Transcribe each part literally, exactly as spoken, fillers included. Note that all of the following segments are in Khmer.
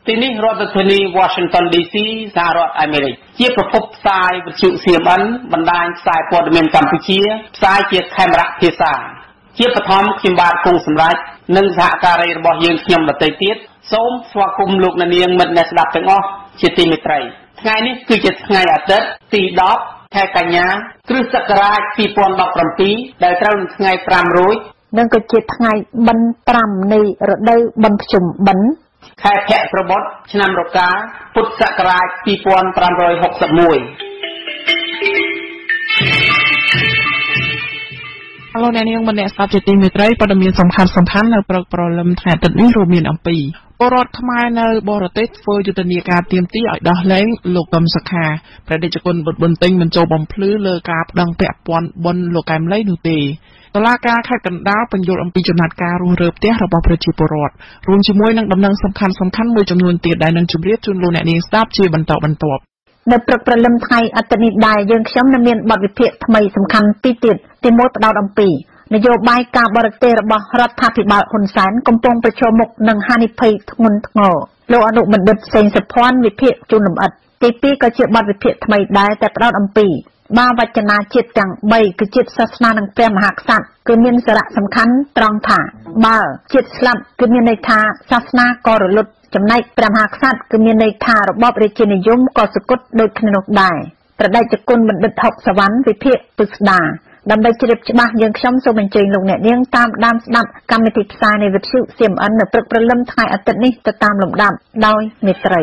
ទីនេះរដ្ឋធានី Washington ឌី ซี សហរដ្ឋអាមេរិកជាប្រភពផ្សាយវិទ្យុ ซี เอ็ม เอ็น បណ្ដាញផ្សាយព័ត៌មានកម្ពុជាផ្សាយជាខេមរៈភាសាជាបឋមខ្ញុំបាទគង់សម្រាប់និងសហការីរបស់យើងខ្ញុំដទៃទៀតសូមស្វាគមន៍លោកអ្នកនាងមិត្តអ្នកស្ដាប់ទាំងអស់ជាទីមេត្រីថ្ងៃនេះគឺជាថ្ងៃអាទិត្យទីដប់ខែកញ្ញាគ្រិស្តសករាជពីរពាន់ដប់ប្រាំពីរដែលត្រូវនឹងថ្ងៃប្រាំរោចនិងក៏ជាថ្ងៃបិណ្ឌប្រាំនៃរដូវបុណ្យភ្ជុំបិណ្ឌខែភក្របុត្រឆ្នាំរកាពុទ្ធសករាជពីរពាន់ប្រាំរយហកសិបមួយអលោកអ្នកនាងម្នាក់ស្ដាប់ជាទីមេត្រីព័ត៌មានសំខាន់សំខាន់នៅព្រឹកព្រលឹមថ្ងៃអាទិត្យនេះរួមមានអំពីពលរដ្ឋខ្មែរនៅបរទេសធ្វើយុទ្ធនាការទាមទារឲ្យដោះលែងលោកកឹមសុខាព្រះតេជគុណបុត្របន្ទិញមិនចូលបំភ្លឺលើការប្តឹងពាក់ព័ន្ធបុណ្យលោកកែមលីនោះទេតុលាការខេត្តកណ្ដាលបញ្យល់អំពីចំណាត់ការរស់រើផ្ទះរបស់ប្រជាពលរដ្ឋរួមជាមួយនឹងដំណឹងសំខាន់សំខាន់មួយចំនួនទៀតដែលនឹងជម្រាបជូនលោកអ្នកនាងស្ដាប់ជាបន្តបន្ទាប់នៅព្រឹកព្រលឹមថ្ងៃអាទិត្យនេះដែរយើងខ្ញុំនឹងមានបទវិភាគថ្មីសំខាន់ពីរទៀតទីមួយផ្ដោតអំពីនយោបាយការបរទេសរបស់រដ្ឋាភិបាលហ៊ុនសែនកំពុងប្រឈមមុខនឹងហានិភ័យធ្ងន់ធ្ងរលោកអនុបណ្ឌិតសេងសុភ័ណ្ឌវិភាគជូនលម្អិតទីពីរក៏ជាបទវិភាគថ្មីដែរតែផ្ដោតអំពីបាវចនាជាតិទាំងបីគឺជាតិសាសនានិងព្រះមហាក្សត្រគឺមានសារៈសំខាន់ត្រង់ថាបើជាតិស្លាប់គឺមានន័យថាសាសនាក៏រលត់ចំណែកព្រះមហាក្សត្រគឺមានន័យថារបបរាជានិយមក៏សគត់ដូចគ្នានោះដែរប្រដេជគុណបណ្ឌិតហុកសវណ្ណវិភាគពិស្ដាដើម្បីជ្រាបច្បាស់យើងខ្ញុំសូមអញ្ជើញលោកអ្នកនាងតាមដានស្ដាប់កម្មវិធីផ្សាយនៃវិទ្យុ ซี เอ็ม เอ็น នៅព្រឹកព្រលឹមថ្ងៃអាទិត្យនេះទៅតាមលំដាប់ដោយមេត្រី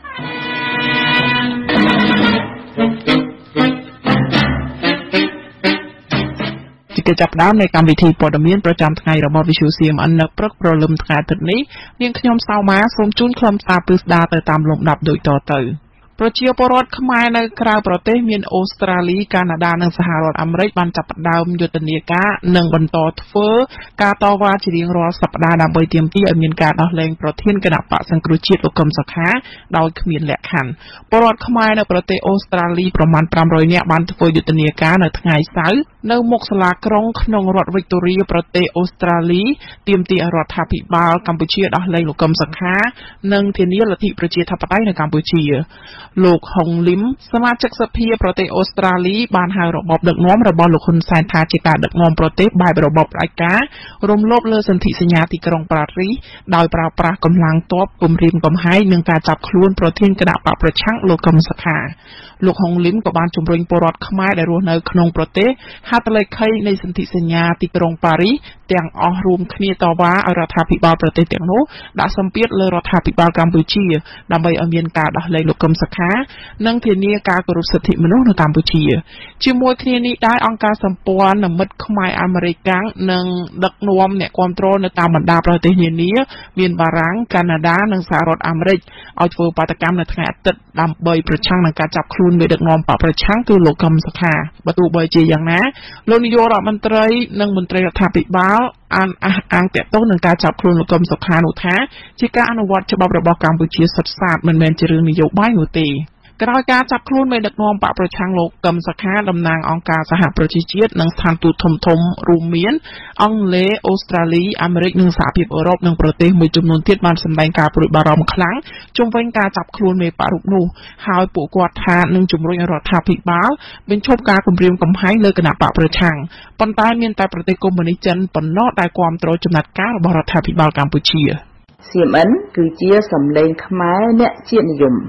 ជាចាប់ផ្ដើមនៃកម្មវិធីព័ត៌មានប្រចាំថ្ងៃរបស់ Visual ซี เอ็ม เอ็น នៅព្រឹកព្រលឹមថ្ងៃអាទិត្យនេះនាងខ្ញុំសៅម៉ាសូមជូនខ្លឹមសារពិស្ដាទៅតាមលំដាប់ដូចតទៅប្រជាពលរដ្ឋខ្មែរនៅក្រៅប្រទេសមានអូស្ត្រាលីកាណាដានិងសហរដ្ឋអាមេរិកបានចាប់ផ្ដើមយុទ្ធនាការនិងបន្តធ្វើការតវ៉ាជារៀងរាល់សប្តាហ៍ដើម្បីទាមទារឲ្យមានការដោះលែងប្រធានគណៈបក្សសង្គ្រោះជាតិលោកកឹមសុខាដោយគ្មានលក្ខខណ្ឌពលរដ្ឋខ្មែរនៅប្រទេសអូស្ត្រាលីប្រមាណប្រាំរយនាក់បានធ្វើយុទ្ធនាការនៅថ្ងៃសៅរ៍នៅមុខសាលាក្រុងក្នុងរដ្ឋវិកតូរីប្រទេសអូស្ត្រាលីទាមទាររដ្ឋាភិបាលកម្ពុជាដោះលែងលោកកឹមសុខានិងធានាលទ្ធិប្រជាធិបតេយ្យនៅកម្ពុជាលោកហុងលឹមសមាជិកសភាប្រទេសអូស្ត្រាលីបានហៅរបបដឹកនាំរបស់លោកហ៊ុនសែនថាជាការដឹកនាំប្រទេសបែបរបបផ្ដាច់ការរំលោភលើសន្ធិសញ្ញាទីក្រុងប៉ារីសដោយប្រើប្រាស់កម្លាំងទ័ពគំរាមកំហែងនិងការចាប់ខ្លួនប្រធានគណៈបកប្រឆាំងលោកកឹមសុខាលោកហុងលឹមក៏បានជំរុញពលរដ្ឋខ្មែរដែលរស់នៅក្នុងប្រទេសហត្ថលេខីនៃសន្ធិសញ្ញាទីក្រុងប៉ារីសទាំងអស់រួមគ្នាតវ៉ាឲ្យរដ្ឋាភិបាលប្រទេសទាំងនោះដាក់សម្ពាធលើរដ្ឋាភិបាលកម្ពុជាដើម្បីឲ្យមានការដោះលែងលោកកឹមសុខានិងធានាការគោរពសិទ្ធិមនុស្សនៅកម្ពុជាជាមួយគ្នានេះដែរអង្គការសម្ព័ន្ធមិត្តខ្មែរអាមេរិកនិងដឹកនាំអ្នកគាំទ្រនៅតាមបណ្ដាប្រទេសនានាមានបារាំងកាណាដានិងសហរដ្ឋអាមេរិកឲ្យធ្វើបាតកម្មនៅថ្ងៃអាទិត្យដើម្បីប្រឆាំងនឹងការចាប់ខ្លួនមេដឹកនាំបកប្រឆាំងគឺលោកកឹមសុខាបើទោះបីជាយ៉ាងណាលោកនាយករដ្ឋមន្ត្រីនិងមន្ត្រីរដ្ឋាភិបាលអានអះអាងតាក់ទងនឹងការចាប់ខ្លួនលោកកឹមសុខានោះថាជាការអនុវត្តច្បាប់របស់កម្ពុជាសុទ្ធសាធមិនមែនជារឿងនយោបាយនោះទេក្រោយការចាប់ខ្លួនមេដឹកនាំបកប្រឆាំងលោកកឹមសុខាតំណាងអង្គការសហប្រជាជាតិនិងស្ថានទូតធំធំរួមមានអង់គ្លេសអូស្ត្រាលីអាមេរិកនិងសហភាពអឺរ៉ុបនិងប្រទេសមួយចំនួនទៀតបានសម្ដែងការព្រួយបារម្ភខ្លាំងជុំវិញការចាប់ខ្លួនមេបករូបនោះហើយពួកគាត់ថានឹងជំរុញរដ្ឋាភិបាលបញ្ឈប់ការគំរាមកំហែងលើគណៈបកប្រឆាំងប៉ុន្តែមានតែប្រទេសកុម្មុយនីសចិនប៉ុណ្ណោះដែលគាំទ្រចំណាត់ការរបស់រដ្ឋាភិបាលកម្ពុជាซี เอ็ม เอ็น គឺជាសម្លេងខ្មែរអ្នកជាតិនិយម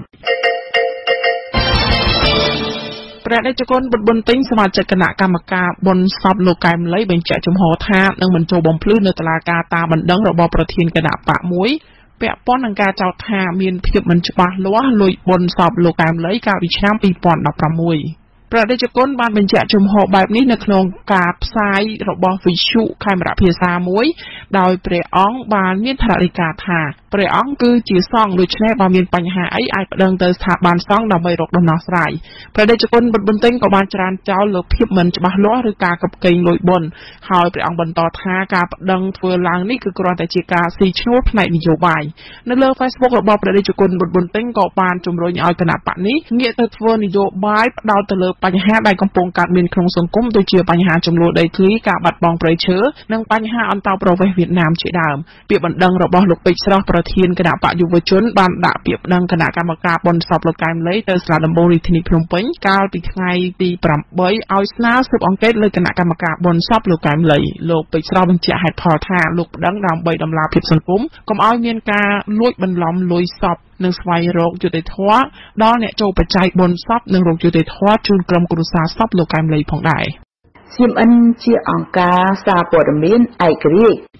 ព្រះតេជគុណបុត្របន្ទិញសមាជិកគណៈកម្មការបុណ្យសពលោកកែមលីបញ្ជាក់ចំហថានឹងមិនចូលបំភ្លឺនៅតុលាការតាមបណ្ដឹងរបស់ប្រធានគណៈបកមួយពាក់ព័ន្ធនឹងការចោទថាមានភាពមិនច្បាស់លាស់លួចបុណ្យសពលោកកែមលីកាលពីឆ្នាំពីរពាន់ដប់ប្រាំមួយព្រះតេជគុណបានបញ្ជាក់ជំហរបែបនេះនៅក្នុងការផ្សាយរបស់វិទ្យុខេមរៈភាសាមួយដោយព្រះអង្គបានមានថ្នាក់ដឹកនាំថាព្រះអង្គគឺជាសង្ឃដូច្នេះបើមានបញ្ហាអីអាចប្តឹងទៅស្ថាប័នសង្ឃដើម្បីរកដំណោះស្រាយព្រះតេជគុណបុត្របន្ទិញក៏បានច្រានចោលលើភាពមិនច្បាស់លាស់ឬការកឹបកេងលួចបុណ្យហើយព្រះអង្គបន្តថាការប្តឹងធ្វើឡើងនេះគឺគ្រាន់តែជាការស៊ីឈ្នួលផ្នែកនយោបាយនៅលើ Facebook របស់ព្រះតេជគុណបុត្របន្ទិញក៏បានជំរុញឲ្យគណៈបកនេះងាកទៅធ្វើនយោបាយផ្ដោតទៅលើបញ្ហាដែលកំពុងកើតមានក្នុងសង្គមដូចជាបញ្ហាចំនួនដីធ្លីការបាត់បង់ព្រៃឈើនិងបញ្ហាអន្តោប្រវេសន៍វៀតណាមជាដើមពាក្យបណ្ដឹងរបស់លោកពេជ្រស្រស់ប្រធានគណៈបកយុវជនបានដាក់ពាក្យបណ្ដឹងគណៈកម្មការបុណ្យសពលោកកែមលីទៅសាលាដំបូងរាជធានីភ្នំពេញកាលពីថ្ងៃទីប្រាំបីឲ្យស្នើស៊ើបអង្កេតលើគណៈកម្មការបុណ្យសពលោកកែមលីលោកពេជ្រស្រស់បញ្ជាក់ហេតុផលថាលោកបណ្ដឹងដើម្បីដំឡាភិបសង្គមកុំឲ្យមានការលួចបន្លំលួយសពនិងស្វែងរកយុត្តិធម៌ដល់អ្នកចូលបច្ច័យបុណ្យសពនិងរកយុត្តិធម៌ជូនក្រុមគ្រួសារសពលោកកែមលីផងដែរសៀមអិនជាអង្គការសារព័ត៌មានឯករាជ្យ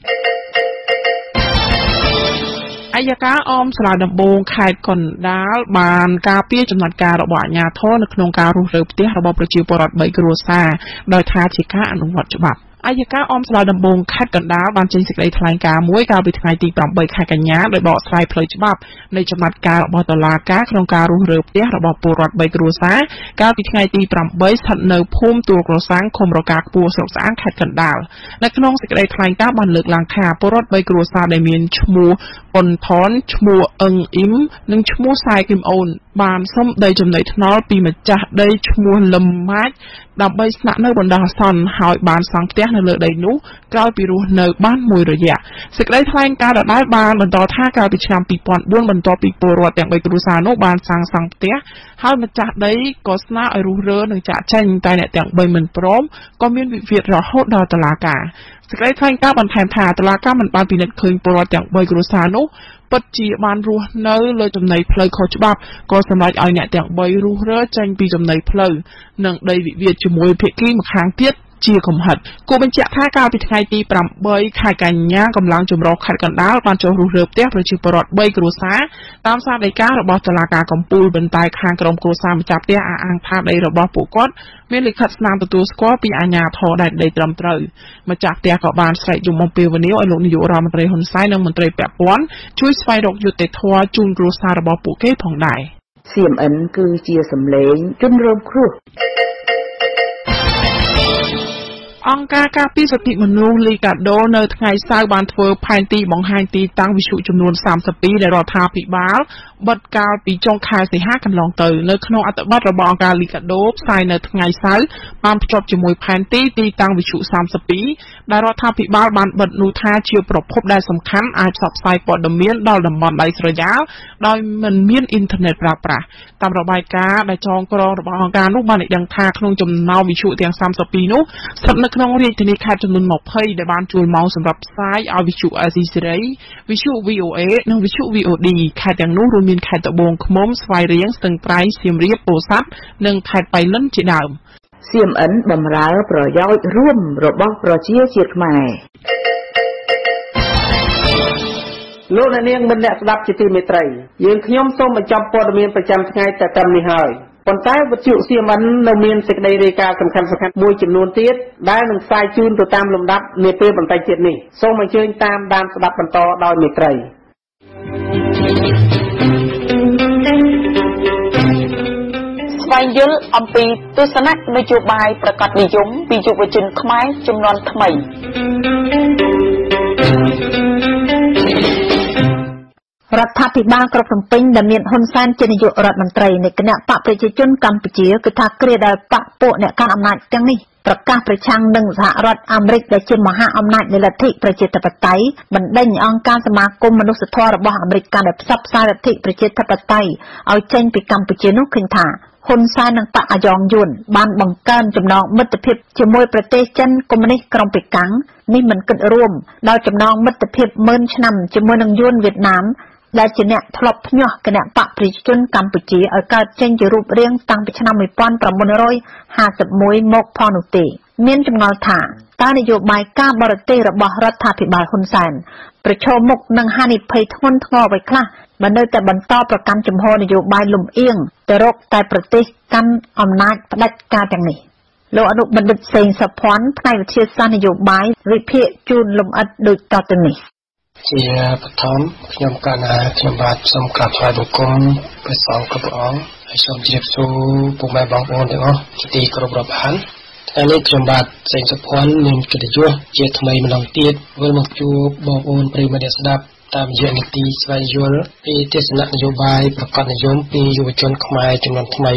អัยការអមសាលាដំបងខេត្តកណ្ដាលបានការពារចំណាត់ការរបស់អាជ្ញាធរនៅក្នុងការរុះរើផ្ទះរបស់ប្រជាពលរដ្ឋ 3 គ្រួសារដោយថាជាការអនុវត្តច្បាប់ អัยការអមសាលាដំបងខេត្តកណ្ដាលបានចេញសេចក្តីថ្លែងការណ៍មួយកាលពីថ្ងៃទីប្រាំបីខែកញ្ញាដោយបកស្រាយផ្លូវច្បាប់នៃចំណាត់ការរបស់តុលាការក្នុងការរុះរើផ្ទះរបស់ពលរដ្ឋ 3 គ្រួសារកាលពីថ្ងៃទីប្រាំបីស្ថិតនៅភូមិទួលក្រសាំងឃុំរកាខ្ពស់ស្រុកស្អាងខេត្តកណ្ដាលនៅក្នុងសេចក្តីថ្លែងការណ៍បានលើកឡើងថាពលរដ្ឋ 3 គ្រួសារដែលមានឈ្មោះប៉ុនថនឈ្មោះអឹងអ៊ីមនិងឈ្មោះសាយគឹមអូនបានសុំដីចំណីថ្នល់ពីម្ចាស់ដីឈ្មោះលឹមម៉ាច់ដើម្បីស្នាក់នៅបណ្ដោះអាសន្នហើយបានសង់ផ្ទះនៅលើដីនោះក្រោយពីរស់នៅបានមួយរយៈសេចក្តីថ្លែងការណ៍ដដែលបានបន្តថាកាលពីឆ្នាំពីរពាន់បួនបន្ទាប់ពីពលរដ្ឋទាំង 3 គ្រួសារនោះបានសាងសង់ផ្ទះហើយម្ចាស់ដីក៏ស្នើឲ្យរុះរើនិងចាក់ចែងតែអ្នកទាំង 3 មិនព្រមក៏មានវិវាទរហូតដល់តុលាការសេចក្តីថ្លែងការណ៍បន្ថែមថាតុលាការមិនបានពិនិត្យឃើញពលរដ្ឋទាំង 3 គ្រួសារនោះពិតជាបានរស់នៅលើចំណីផ្លូវខុសច្បាប់ក៏សម្រេចឲ្យអ្នកទាំង 3 រុះរើចេញពីចំណីផ្លូវនិងដីវិវាទជាមួយភាគីម្ខាងទៀតជាកំហិតគូបញ្ជាក់ថាកាលពីថ្ងៃទីប្រាំបីខែកញ្ញាកម្លាំងចម្រុះខេត្តកណ្ដាលបានចុះរុះរើផ្ទះប្រជាពលរដ្ឋ 3 គ្រួសារតាមសារដីការបស់តុលាការកំពូលបន្តែខាងក្រុមគ្រួសារម្ចាស់ផ្ទះអះអាងថាដីរបស់ពួកគាត់មានលិខិតស្នាមទទួលស្គាល់ពីអាជ្ញាធរដែនដីត្រឹមត្រូវម្ចាស់ផ្ទះក៏បានស្រែកយំអំពាវនាវឲ្យលោកនាយករដ្ឋមន្ត្រីហ៊ុនសែននិងមន្ត្រីពាក់ព័ន្ធជួយស្វែងរកយុត្តិធម៌ជូនគ្រួសាររបស់ពួកគេផងដែរសៀមអិនគឺជាសម្លេងជនរងគ្រោះអង្គការការពារសិទ្ធិមនុស្សលីកាដូនៅថ្ងៃសៅរ៍បានធ្វើផែនទីបង្ហាញទីតាំងវិទ្យុចំនួនសាមសិបពីរដែលរដ្ឋាភិបាលបិទកាលពីចុងខែសីហាកន្លងទៅនៅក្នុងអត្ថបទរបស់អង្គការលីកាដូផ្សាយនៅថ្ងៃសៅរ៍បានភ្ជាប់ជាមួយផែនទីទីតាំងវិទ្យុសាមសិបពីរដែលរដ្ឋាភិបាលបានបិទនោះថាជាប្រភពដែលសំខាន់អាចផ្សព្វផ្សាយព័ត៌មានដល់តំបន់ដាច់ស្រយាលដោយមិនមានអ៊ីនធឺណិតប្រើប្រាស់តាមរបាយការណ៍ដែលចងក្រងរបស់អង្គការនោះបានដឹងថាក្នុងចំណោមវិទ្យុទាំងសាមសិបពីរនោះស្ថិតនៅក្នុងរាជធានីខេត្តចំនួនยี่สิบដែលបានជួលម៉ោងសម្រាប់ផ្សាយឲ្យវិទ្យុអាស៊ីសេរីវិទ្យុ វី អូ เอ និងវិទ្យុ វី អូ ឌី ខេត្តទាំងនោះរួមមានខេត្តត្បូងឃ្មុំស្វាយរៀងស្ទឹងត្រែងសៀមរាបពោធិ៍សាត់និងខេត្តបៃលិនជាដើមសៀមអិនបម្រើប្រយោជន៍រួមរបស់ប្រជាជាតិខ្មែរលោកអ្នកនាងមិនអ្នកស្ដាប់ជាទីមេត្រីយើងខ្ញុំសូមបញ្ចប់ព័ត៌មានប្រចាំថ្ងៃតែត្រឹមនេះហើយប៉ុន្តែវិទ្យុសៀមអិននៅមានសេចក្តីរាយការណ៍សំខាន់ៗមួយចំនួនទៀតដែលនឹងផ្សាយជូនទៅតាមលំដាប់នាពេលបន្តិចទៀតនេះសូមអញ្ជើញតាមដានស្ដាប់បន្តដោយមេត្រីស្វែងយល់អំពីទស្សនៈនយោបាយប្រកបនិយមពីយុវជនខ្មែរជំនាន់ថ្មីរដ្ឋាភិបាលក្រុងភ្នំពេញដែលមានហ៊ុនសែនជានាយករដ្ឋមន្ត្រីនៃគណៈបកប្រជាជនកម្ពុជាគឺថាគ្រាដែលបកពួកអ្នកកាន់អំណាចទាំងនេះប្រកាសប្រឆាំងនឹងសហរដ្ឋអាមេរិកដែលជាមហាអំណាចនៃលទ្ធិប្រជាធិបតេយ្យបណ្ដេញអង្គការសមាគមមនុស្សធម៌របស់អាមេរិកកាន់តែផ្សព្វផ្សាយលទ្ធិប្រជាធិបតេយ្យឲ្យចេញពីកម្ពុជានោះឃើញថាហ៊ុនសែននិងបកអាយ៉ងយួនបានបង្កើនចំណងមិត្តភាពជាមួយប្រទេសចិនកុម្មុយនីសក្រុងប៉េកាំងនេះមិនគិតរួមដល់ចំណងមិត្តភាពម៉ឺនឆ្នាំជាមួយនឹងយួនវៀតណាមដែលជាអ្នកធ្លាប់ភ្ញាស់គណៈបកប្រជាជនកម្ពុជាឲ្យកើតចេញជារូបរាងតាំងពីឆ្នាំnineteen fifty-oneមកផងនោះទេមានចម្ងល់ថាតើនយោបាយការបរទេសរបស់រដ្ឋាភិបាលហ៊ុនសែនប្រឈមមុខនឹងហានិភ័យធ្ងន់ធ្ងរអ្វីខ្លះបើនៅតែបន្តប្រកាន់ជំហរនយោបាយលំអៀងទៅរកតែប្រទេសកាន់អំណាចផ្ដាច់ការទាំងនេះលោកអនុបណ្ឌិតសេងសុភ័ណ្ឌផ្នែកវិទ្យាសាស្ត្រនយោបាយវិភាគជូនលំអិតដូចតទៅនេះជាបឋមខ្ញុំកណ្ណាខ្ញុំបាទសូមក្រាបថ្វាយបង្គំព្រះសង្ឃគ្រប់ព្រះអង្គហើយសូមជម្រាបសួរពុកម៉ែបងប្អូនទាំងអស់ជាទីគោរពរាប់អានថ្ងៃនេះខ្ញុំបាទសេងសុភ័ណ្ឌមានកិត្តិយសជាថ្មីម្ដងទៀតវិលមកជួបបងប្អូនប្រិយមិត្តអ្នកស្ដាប់តាមរយៈនីតិស្វែងយល់ពីទស្សនៈនយោបាយប្រកបនិយមពីយុវជនខ្មែរចំនួនថ្មី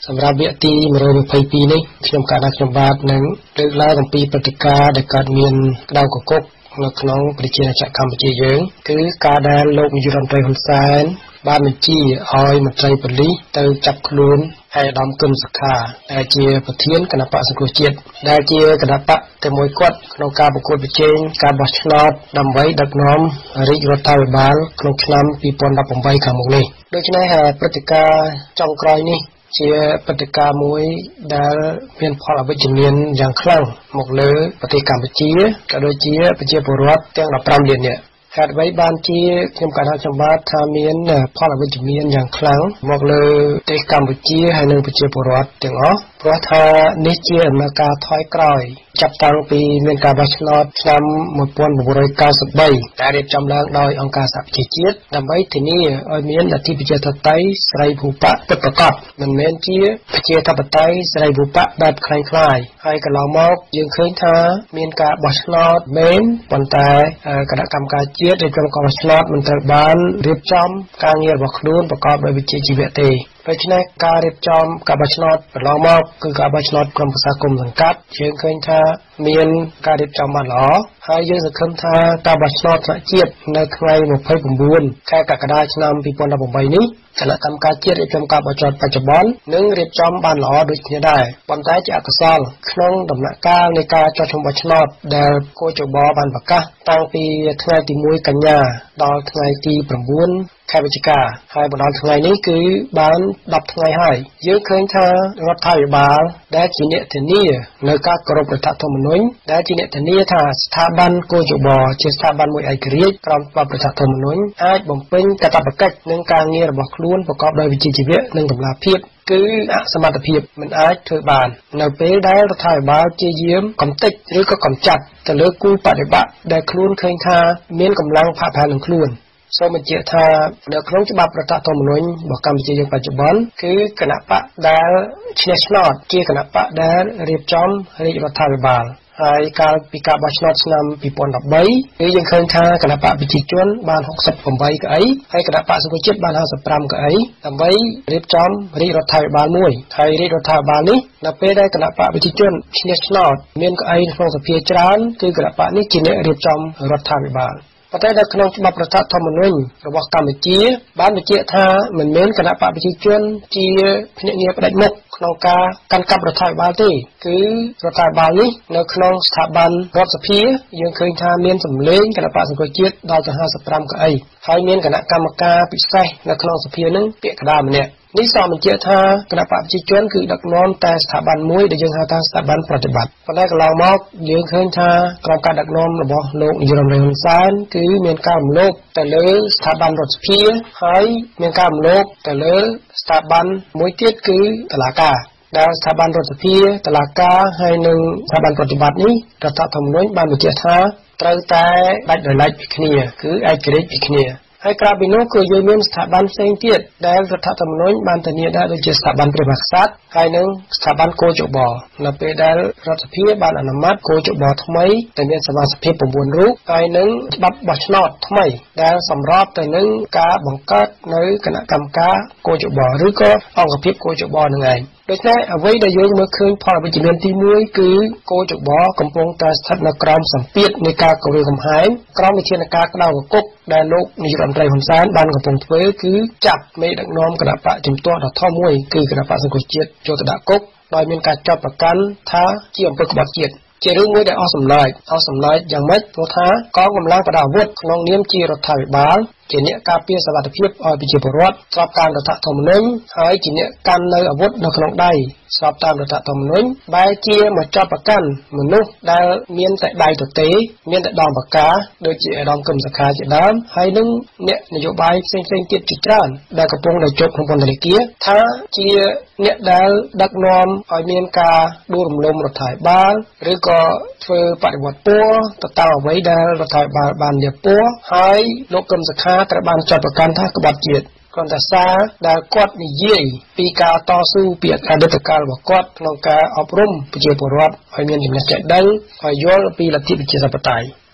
សម្រាប់វគ្គទីone hundred twenty-twoនេះខ្ញុំកណាខ្ញុំបាទនឹងលើកឡើងអំពីព្រឹត្តិការណ៍ដែលកើតមានក្តៅគគុកនៅក្នុងប្រជាជាតិកម្ពុជាយើងគឺការដែលលោកនាយករដ្ឋមន្ត្រីហ៊ុនសែនបានបញ្ជាឲ្យមន្ត្រីប៉ូលីសទៅចាប់ខ្លួនឯកឧត្តមកឹមសុខាដែលជាប្រធានគណៈបក្សសង្គ្រោះជាតិដែលជាគណៈបកតែមួយគត់ក្នុងការប្រកួតប្រជែងការបោះឆ្នោតដើម្បីដឹកនាំរាជរដ្ឋាភិបាលក្នុងឆ្នាំtwo thousand eighteenខាងមុខនេះដូច្នេះព្រឹត្តិការណ៍ចុងក្រោយនេះជាព្រឹត្តិការណ៍មួយដែលមានផលអវិជ្ជមានយ៉ាងខ្លាំងមកលើប្រទេសកម្ពុជាក៏ដូចជាប្រជាពលរដ្ឋទាំងfifteenលាននាក់ហេតុអ្វីបានជាខ្ញុំកណាខ្ញុំបាទថាមានផលអវិជ្ជមានយ៉ាងខ្លាំងមកលើប្រទេសកម្ពុជាហើយនិងប្រជាពលរដ្ឋទាំងអស់ព្រោះថានេះជាដំណើរការថយក្រោយចាប់តាំងពីមានការបោះឆ្នោតឆ្នាំnineteen ninety-threeដែលរៀបចំឡើងដោយអង្គការសហប្រជាជាតិដើម្បីធានាឲ្យមានលទ្ធិប្រជាធិបតេយ្យសេរីភូប៉ពិតប្រាកដមិនមែនជាប្រជាធិបតេយ្យសេរីភូប៉បែបคล้ายៗហើយកន្លងមកយើងឃើញថាមានការបោះឆ្នោតមែនប៉ុន្តែគណៈកម្មការជាតិរៀបចំការបោះឆ្នោតមិនត្រូវបានរៀបចំការងាររបស់ខ្លួនប្រកបដោយវិជ្ជាជីវៈទេដូច្នេះការរៀបចំការបោះឆ្នោតកន្លងមកគឺការបោះឆ្នោតក្រុមប្រឹក្សាគុំសង្កាត់យើងឃើញថាមានការរៀបចំបានល្អហើយយើងសង្ឃឹមថាការបោះឆ្នោតថ្នាក់ជាតិនៅថ្ងៃtwenty-nineខែកក្កដាឆ្នាំtwo thousand eighteenនេះគណៈកម្មការជាតិរៀបចំការបោះឆ្នោតបច្ចុប្បន្ននឹងរៀបចំបានល្អដូចគ្នាដែរប៉ុន្តែជាអកុសលក្នុងដំណាក់កាលនៃការចុះឈ្មោះបោះឆ្នោតដែលគូចបបានប្រកាសតាំងពីថ្ងៃទីoneកញ្ញាដល់ថ្ងៃទីnineខែវិច្ឆិកាហើយមកដល់ថ្ងៃនេះគឺបានtenថ្ងៃហើយយើងឃើញថារដ្ឋាភិបាលដែលជាអ្នកធានានៅការគោរពរដ្ឋធម្មនុញ្ញដែលជាអ្នកធានាថាស្ថាប័នគូចបជាស្ថាប័នមួយឯករាជ្យក្រោមច្បាប់រដ្ឋធម្មនុញ្ញអាចបំពេញកាតព្វកិច្ចនិងការងាររបស់ខ្លួនប្រកបដោយវិជ្ជាជីវៈនិងតម្លាភាពគឺអសមត្ថភាពមិនអាចធ្វើបាននៅពេលដែលរដ្ឋាភិបាលជាយាមកំទេចឬក៏កំចាត់ទៅលើគូបដិបត្តិដែលខ្លួនឃើញថាមានកម្លាំងផាកផាននឹងខ្លួនសូមបញ្ជាក់ថានៅក្នុងច្បាប់រដ្ឋធម្មនុញ្ញរបស់កម្ពុជាយើងបច្ចុប្បន្នគឺគណៈបកដែលឈ្នះឆ្នោតជាគណៈបកដែលរៀបចំរាជរដ្ឋាភិបាលហើយកាលពីការបោះឆ្នោតឆ្នាំtwo thousand thirteenគឺយើងឃើញថាគណៈបកប្រជាជនបានsixty-eightកៅអីហើយគណៈបកសង្គ្រោះជាតិបានfifty-fiveកៅអីដើម្បីរៀបចំរាជរដ្ឋាភិបាលមួយហើយរាជរដ្ឋាភិបាលនេះនៅពេលដែលគណៈបកប្រជាជនឈ្នះឆ្នោតមានកៅអីក្នុងសភាច្រើនគឺគណៈបកនេះជាអ្នករៀបចំរដ្ឋាភិបាលប៉ុន្តែនៅក្នុងច្បាប់រដ្ឋធម្មនុញ្ញរបស់កម្ពុជាបានបញ្ជាក់ថាមិនមែនគណៈបកប្រជាជនជាភ្នាក់ងារបដិមុខក្នុងការកាន់កាប់រដ្ឋាភិបាលទេគឺរដ្ឋាភិបាលនេះនៅក្នុងស្ថាប័នរដ្ឋសភាយើងឃើញថាមានសម្លេងគណៈបកសង្គ្រោះជាតិដល់ទៅfifty-fiveកៅអីហើយមានគណៈកម្មការពិសេសនៅក្នុងសភានឹងពាក្យកណ្ដាលម្នាក់នេះសមបញ្ជាក់ថាគណៈបកប្រជាជនគឺដឹកនាំតែស្ថាប័នមួយដែលយើងហៅថាស្ថាប័នប្រតិបត្តិប៉ុន្តែកន្លងមកយើងឃើញថាក្រោមការដឹកនាំរបស់លោកនាយរដ្ឋមន្ត្រីហ៊ុនសែនគឺមានការរំលោភទៅលើស្ថាប័នរដ្ឋសភាហើយមានការរំលោភទៅលើស្ថាប័នមួយទៀតគឺតុលាការដែលស្ថាប័នរដ្ឋសភាតុលាការហើយនិងស្ថាប័នប្រតិបត្តិនេះរដ្ឋធម្មនុញ្ញបានបញ្ជាក់ថាត្រូវតែដាច់ដោយឡែកពីគ្នាគឺឯករាជ្យពីគ្នាហើយក្រៅពីនោះគឺយើងមានស្ថាប័នផ្សេងទៀតដែលរដ្ឋធម្មនុញ្ញបានធានាដែរដូចជាស្ថាប័នព្រះមហាក្សត្រហើយនិងស្ថាប័នគោចបនៅពេលដែលរដ្ឋសភាបានអនុម័តគោចបថ្មីដែលមានសមាជិកnineរូបហើយនិងច្បាប់បោះឆ្នោតថ្មីដែលសម្របទៅនឹងការបង្កើតនៅគណៈកម្មការគោចបឬក៏អង្គភាពគោចបនឹងឯងដូច្នេះអ្វីដែលយើងមើលឃើញផលវិជ្ជមានទីoneគឺគោចបកំពុងតែស្ថិតនៅក្រោមសម្ពាធនៃការគំរាមកំហែងក្រោមវិធានការក្តៅគគុកដែលលោកនាយករដ្ឋមន្ត្រីហ៊ុនសែនបានកំពុងធ្វើគឺចាប់មេដឹកនាំគណៈបកជំទាស់ដ៏ធំមួយគឺគណៈបកសង្គ្រោះជាតិចូលទៅដាក់គុកដោយមានការចាប់ប្រកាន់ថាជាអំពើក្បត់ជាតិជារឿងមួយដែលអស់សំណើចអស់សំណើចយ៉ាងម៉េចព្រោះថាកងកម្លាំងបដាអាវុធក្នុងនាមជារដ្ឋាភិបាលជាអ្នកការពារសុវត្ថិភាពឲ្យប្រជាពលរដ្ឋស្របតាមរដ្ឋធម្មនុញ្ញហើយជាអ្នកកាន់នៅអាវុធនៅក្នុងដៃស្របតាមរដ្ឋធម្មនុញ្ញបែរជាមកចាប់ប្រកាន់មនុស្សដែលមានតែដៃទទេមានតែដងបកាដូចជាអាដាមកឹមសុខាជាដើមហើយនឹងអ្នកនយោបាយផ្សេងៗទៀតជាច្រើនដែលកំពុងតែជាប់ក្នុងពន្ធនាគារថាជាអ្នកដែលដឹកនាំឲ្យមានការដួលរំលំរដ្ឋាភិបាលឬក៏ធ្វើបដិវត្តពណ៌ទៅតាមអ្វីដែលរដ្ឋាភិបាលបានលាបពណ៌ហើយលោកកឹមសុខាត្រូវបានចាត់ប្រកាន់ថាក្បត់ជាតិគ្រាន់តែសារដែលគាត់និយាយពីការតស៊ូពីអតីតកាលរបស់គាត់ក្នុងការអប់រំប្រជាពលរដ្ឋឲ្យមានចំណេះចេះដឹងឲ្យយល់ពីលទ្ធិប្រជាធិបតេយ្យ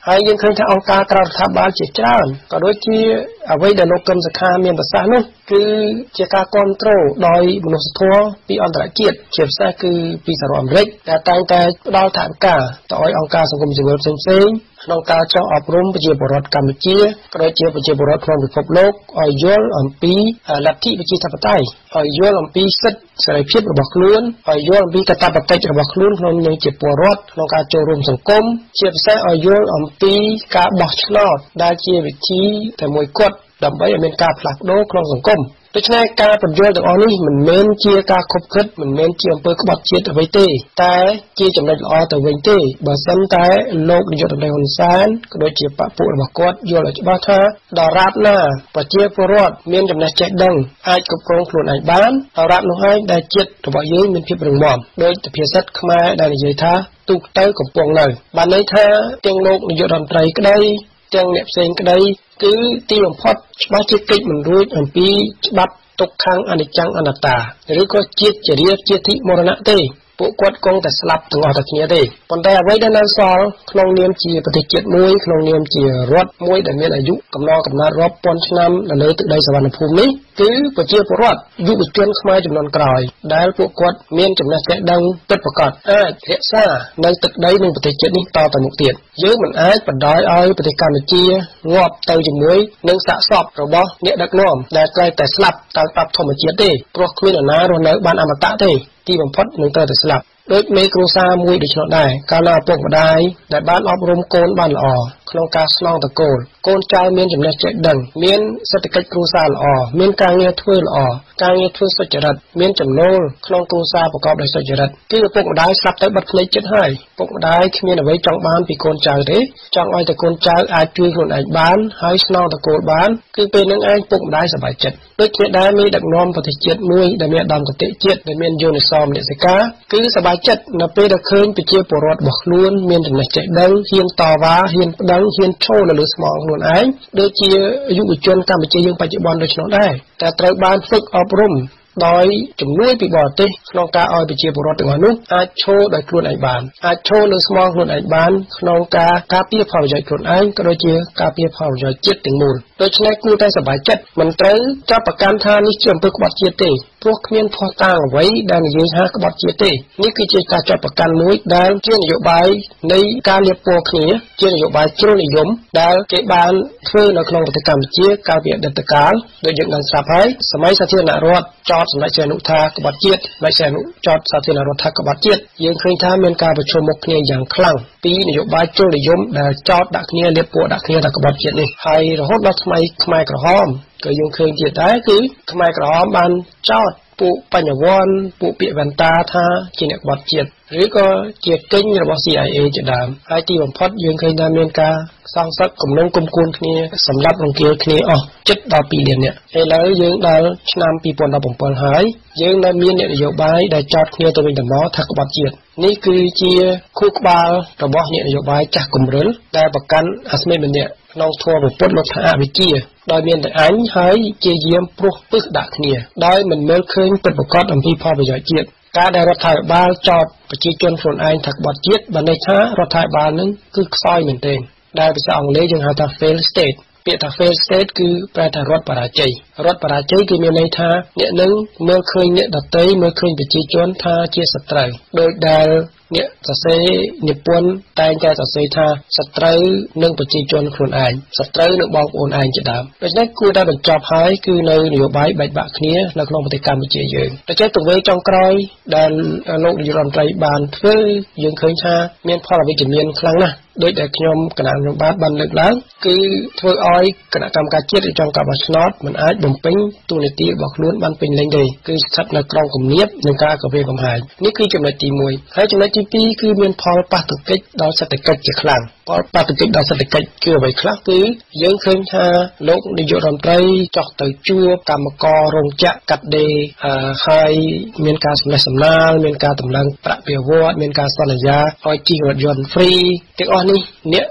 ហើយយើងឃើញថាអង្គការក្រៅរដ្ឋាភិបាលជាច្រើនក៏ដូចជាអ្វីដែលលោកកឹមសុខាមានប្រសាសន៍នោះគឺជាការគ្រប់គ្រងដោយមនុស្សធម៌ពីអន្តរជាតិជាពិសេសគឺពីសហរដ្ឋអាមេរិកដែលតែងតែផ្ដល់ថវិកាទៅឲ្យអង្គការសង្គមស៊ីវិលផ្សេងៗក្នុងការចោះអប់រំប្រជាពលរដ្ឋកម្ពុជាក៏ដូចជាប្រជាពលរដ្ឋក្នុងពិភពលោកឲ្យយល់អំពីលទ្ធិប្រជាធិបតេយ្យឲ្យយល់អំពីសិទ្ធិសេរីភាពរបស់ខ្លួនឲ្យយល់អំពីកាតព្វកិច្ចរបស់ខ្លួនក្នុងនាមជាពលរដ្ឋក្នុងការចូលរួមសង្គមជាពិសេសឲ្យយល់អំពីការបោះឆ្នោតដែលជាវិធីតែមួយគត់ដើម្បីឲ្យមានការផ្លាស់ប្ដូរក្នុងសង្គមដូច្នេះការពន្យល់ទាំងអស់នេះមិនមែនជាការខុបខិតមិនមែនជាអំពើក្បត់ជាតិអ្វីទេតែជាចំណុចល្អទៅវិញទេបើសិនតែលោកនាយករដ្ឋមន្ត្រីហ៊ុនសែនក៏ដូចជាបព្វពួករបស់គាត់យល់ឲ្យច្បាស់ថាដរាបណាប្រជាពលរដ្ឋមានចំណេះចេះដឹងអាចគ្រប់គ្រងខ្លួនឯងបានដរាបនោះហើយដែលជាតិរបស់យើងមានភាពរឹងមាំដោយទៅភាសាខ្មែរដែលនិយាយថាទូកទៅកំពុងនៅបានន័យថាទាំងលោកនាយករដ្ឋមន្ត្រីក្តីទាំងអ្នកផ្សេងក្តីគឺទីបំផុតច្បាស់ជាកិច្ចមិនរួចអំពីច្បាប់ទុក្ខំអនិច្ចំអនត្តាឬក៏ជាតិចរិយាជាទីមរណៈទេពួកគាត់គង់តែស្លាប់ទាំងអស់តែគ្នាទេប៉ុន្តែអ្វីដែលនៅសល់ក្នុងនាមជាប្រទេសជាតិមួយក្នុងនាមជារដ្ឋមួយដែលមានអាយុកំណត់កំណត់រាប់ពាន់ឆ្នាំនៅលើទឹកដីសវណ្ណភូមិនេះគឺប្រជាពលរដ្ឋយុវជនខ្មែរចំនួនក្រោយដែលពួកគាត់មានចំណេះចេះដឹងពិតប្រាកដអាចរក្សានៅទឹកដីនិងប្រទេសជាតិនេះតទៅមុខទៀតយើងមិនអាចបណ្ដោយឲ្យប្រទេសកម្ពុជាងាប់ទៅជាមួយនឹងសាកសពរបស់អ្នកដឹកនាំដែលក្រែងតែស្លាប់តាមច្បាប់ធម្មជាតិទេព្រោះគ្មាននរណារស់នៅបានអមតៈទេទីបំផុតនឹងត្រូវតែស្លាប់ដូចមេគ្រួសារមួយដូច្នោះដែរកាលណាឪពុកម្ដាយដែលបានអប់រំកូនបានល្អក្នុងការស្នងតកូលកូនចៅមានចំណេះចេះដឹងមានសេដ្ឋកិច្ចគ្រួសារល្អមានការងារធ្វើល្អការងារធ្វើសុចរិតមានចំណូលក្នុងគ្រួសារប្រកបដោយសុចរិតគឺឪពុកម្ដាយស្លាប់ទៅបាត់ភ្នែកចិត្តហើយឪពុកម្ដាយគ្មានអ្វីចង់បានពីកូនចៅទេចង់ឲ្យតែកូនចៅអាចជួយខ្លួនឯងបានហើយស្នងតកូលបានគឺពេលនឹងឯងឪពុកម្ដាយសប្បាយចិត្តដូចជាដែរមានដឹកនាំប្រទេសជាតិមួយដែលមានដំណគតិជាតិដែលមានយន្តសមនិសិកាគឺសប្បាយចិត្តនៅពេលដែលឃើញប្រជាពលរដ្ឋរបស់ខ្លួនមានចំណេះចេះដឹងហ៊ានតវ៉ាហ៊ានប្តឹងហ៊ានឈរនៅលើស្មងខ្លួនឯងដូចជាយុវជនកម្ពុជាយើងបច្ចុប្បន្នដូច្នោះដែរតែត្រូវបានฝึกអប់រំដោយជំនួយពីបរទេសក្នុងការឲ្យប្រជាពលរដ្ឋទាំងអស់នោះអាចឈរដោយខ្លួនឯងបានអាចឈរលើស្មងខ្លួនឯងបានក្នុងការការពារផលប្រយោជន៍ខ្លួនឯងក៏ដូចជាការពារផលប្រយោជន៍ជាតិទាំងមូលដូច្នេះគួរតែសប្បាយចិត្តមិនត្រូវចាប់ប្រកាន់ថានេះជាអំពើក្បត់ជាតិទេព្រោះគ្មានភស្តុតាងអ្វីដែលនិយាយថាក្បត់ជាតិទេនេះគឺជាការចាប់ប្រកាន់មួយដែលជានយោបាយនៃការលាបពណ៌គ្នាជានយោបាយជ្រុលនិយមដែលគេបានធ្វើនៅក្នុងប្រទេសកម្ពុជាកាលពីអតីតកាលដោយយើងបានស្រាប់ហើយសម័យសាធារណរដ្ឋចោទសម្ដេចសីហនុថាក្បត់ជាតិសម្ដេចសីហនុចោទសាធារណរដ្ឋថាក្បត់ជាតិយើងឃើញថាមានការប្រជុំមុខគ្នាយ៉ាងខ្លាំងពីនយោបាយជ្រុលនិយមដែលចោទដាក់គ្នាលាបពណ៌ដាក់គ្នាថាក្បត់ជាតិនេះហើយរហូតដល់ថ្មីខ្មែរក្រហមក៏យើងឃើញទៀតដែរគឺខ្មែរក្រហមបានចោទពួកបញ្ញវន្តពួកពាក្យវន្តាថាជាអ្នកក្បត់ជាតិឬក៏ជាកិញ្ញរបស់ C I A ជាដើមហើយទីបំផុតយើងឃើញថាមានការសង្សឹកគំនុំគុំគួនគ្នាសម្រាប់រង្គាលគ្នាអស់ជិតដល់ពីរលាននាក់ឥឡូវយើងដល់ឆ្នាំពីរពាន់ដប់bảyហើយយើងនៅមានអ្នកនយោបាយដែលចោទគ្នាទៅវិញទៅមកថាក្បត់ជាតិនេះគឺជាខួរក្បាលរបស់អ្នកនយោបាយចាស់គំរិលដែលប្រកាន់អាស្មិម្នាក់ក្នុងធម៌ពុទ្ធលោកថាអវិជ្ជាដោយមានតែអញហើយជាយាមព្រោះពឹសដាក់គ្នាដោយមិនមើលឃើញពិតប្រាកដអំពីផលប្រយោជន៍ជាតិការដែលរដ្ឋាភិបាលចោទប្រជាជនខ្លួនឯងថាក្បត់ជាតិបានន័យថារដ្ឋាភិបាលនឹងគឺខ្សោយមែនទែនដែលភាសាអង់គ្លេសយើងហៅថា fail state ពាក្យថា fail state គឺប្រែថារដ្ឋបរាជ័យរដ្ឋបរាជ័យគឺមានន័យថាអ្នកនឹងមើលឃើញអ្នកដទៃមើលឃើញប្រជាជនថាជាសត្រូវដោយដែលអ្នកសរសេរនិពន្ធតែងតែសរសេរថាសត្រូវនឹងប្រជាជនខ្លួនឯងសត្រូវនឹងបងប្អូនឯងជាដើមដូច្នេះគួរតែបញ្ចប់ហើយគឺនៅនយោបាយបែកបាក់គ្នានៅក្នុងប្រទេសកម្ពុជាយើងដូច្នេះទង្វើចុងក្រោយដែលលោកនាយករដ្ឋមន្ត្រីបានធ្វើយើងឃើញថាមានផលអវិជ្ជមានខ្លាំងណាស់ដោយដែលខ្ញុំគណៈរដ្ឋបាលបានលើកឡើងគឺធ្វើឲ្យគណៈកម្មការជាតិtrongការបោះឆ្នោតមិនអាចបំពេញតួនាទីរបស់ខ្លួនបានពេញលេញទេគឺស្ថិតនៅក្រោមគំនាបនៃការគំរាមកំហែងនេះគឺចំណុចទីមួយហើយចំណុចទីពីរគឺមានផលប៉ះទង្គិចដល់សេដ្ឋកិច្ចជាខ្លាំងផលប៉ះទង្គិចដល់សេដ្ឋកិច្ចគឺអ្វីខ្លះគឺយើងឃើញថាលោកនាយករដ្ឋមន្ត្រីចោះទៅជួបកម្មកររោងចក្រកាត់ដេរហើយមានការសម្លេះសម្លាលមានការតម្លើងប្រាក់បៀវត្សមានការសន្យាឲ្យជិះរថយន្តហ្វ្រីទាំងអស់នេះអ្នក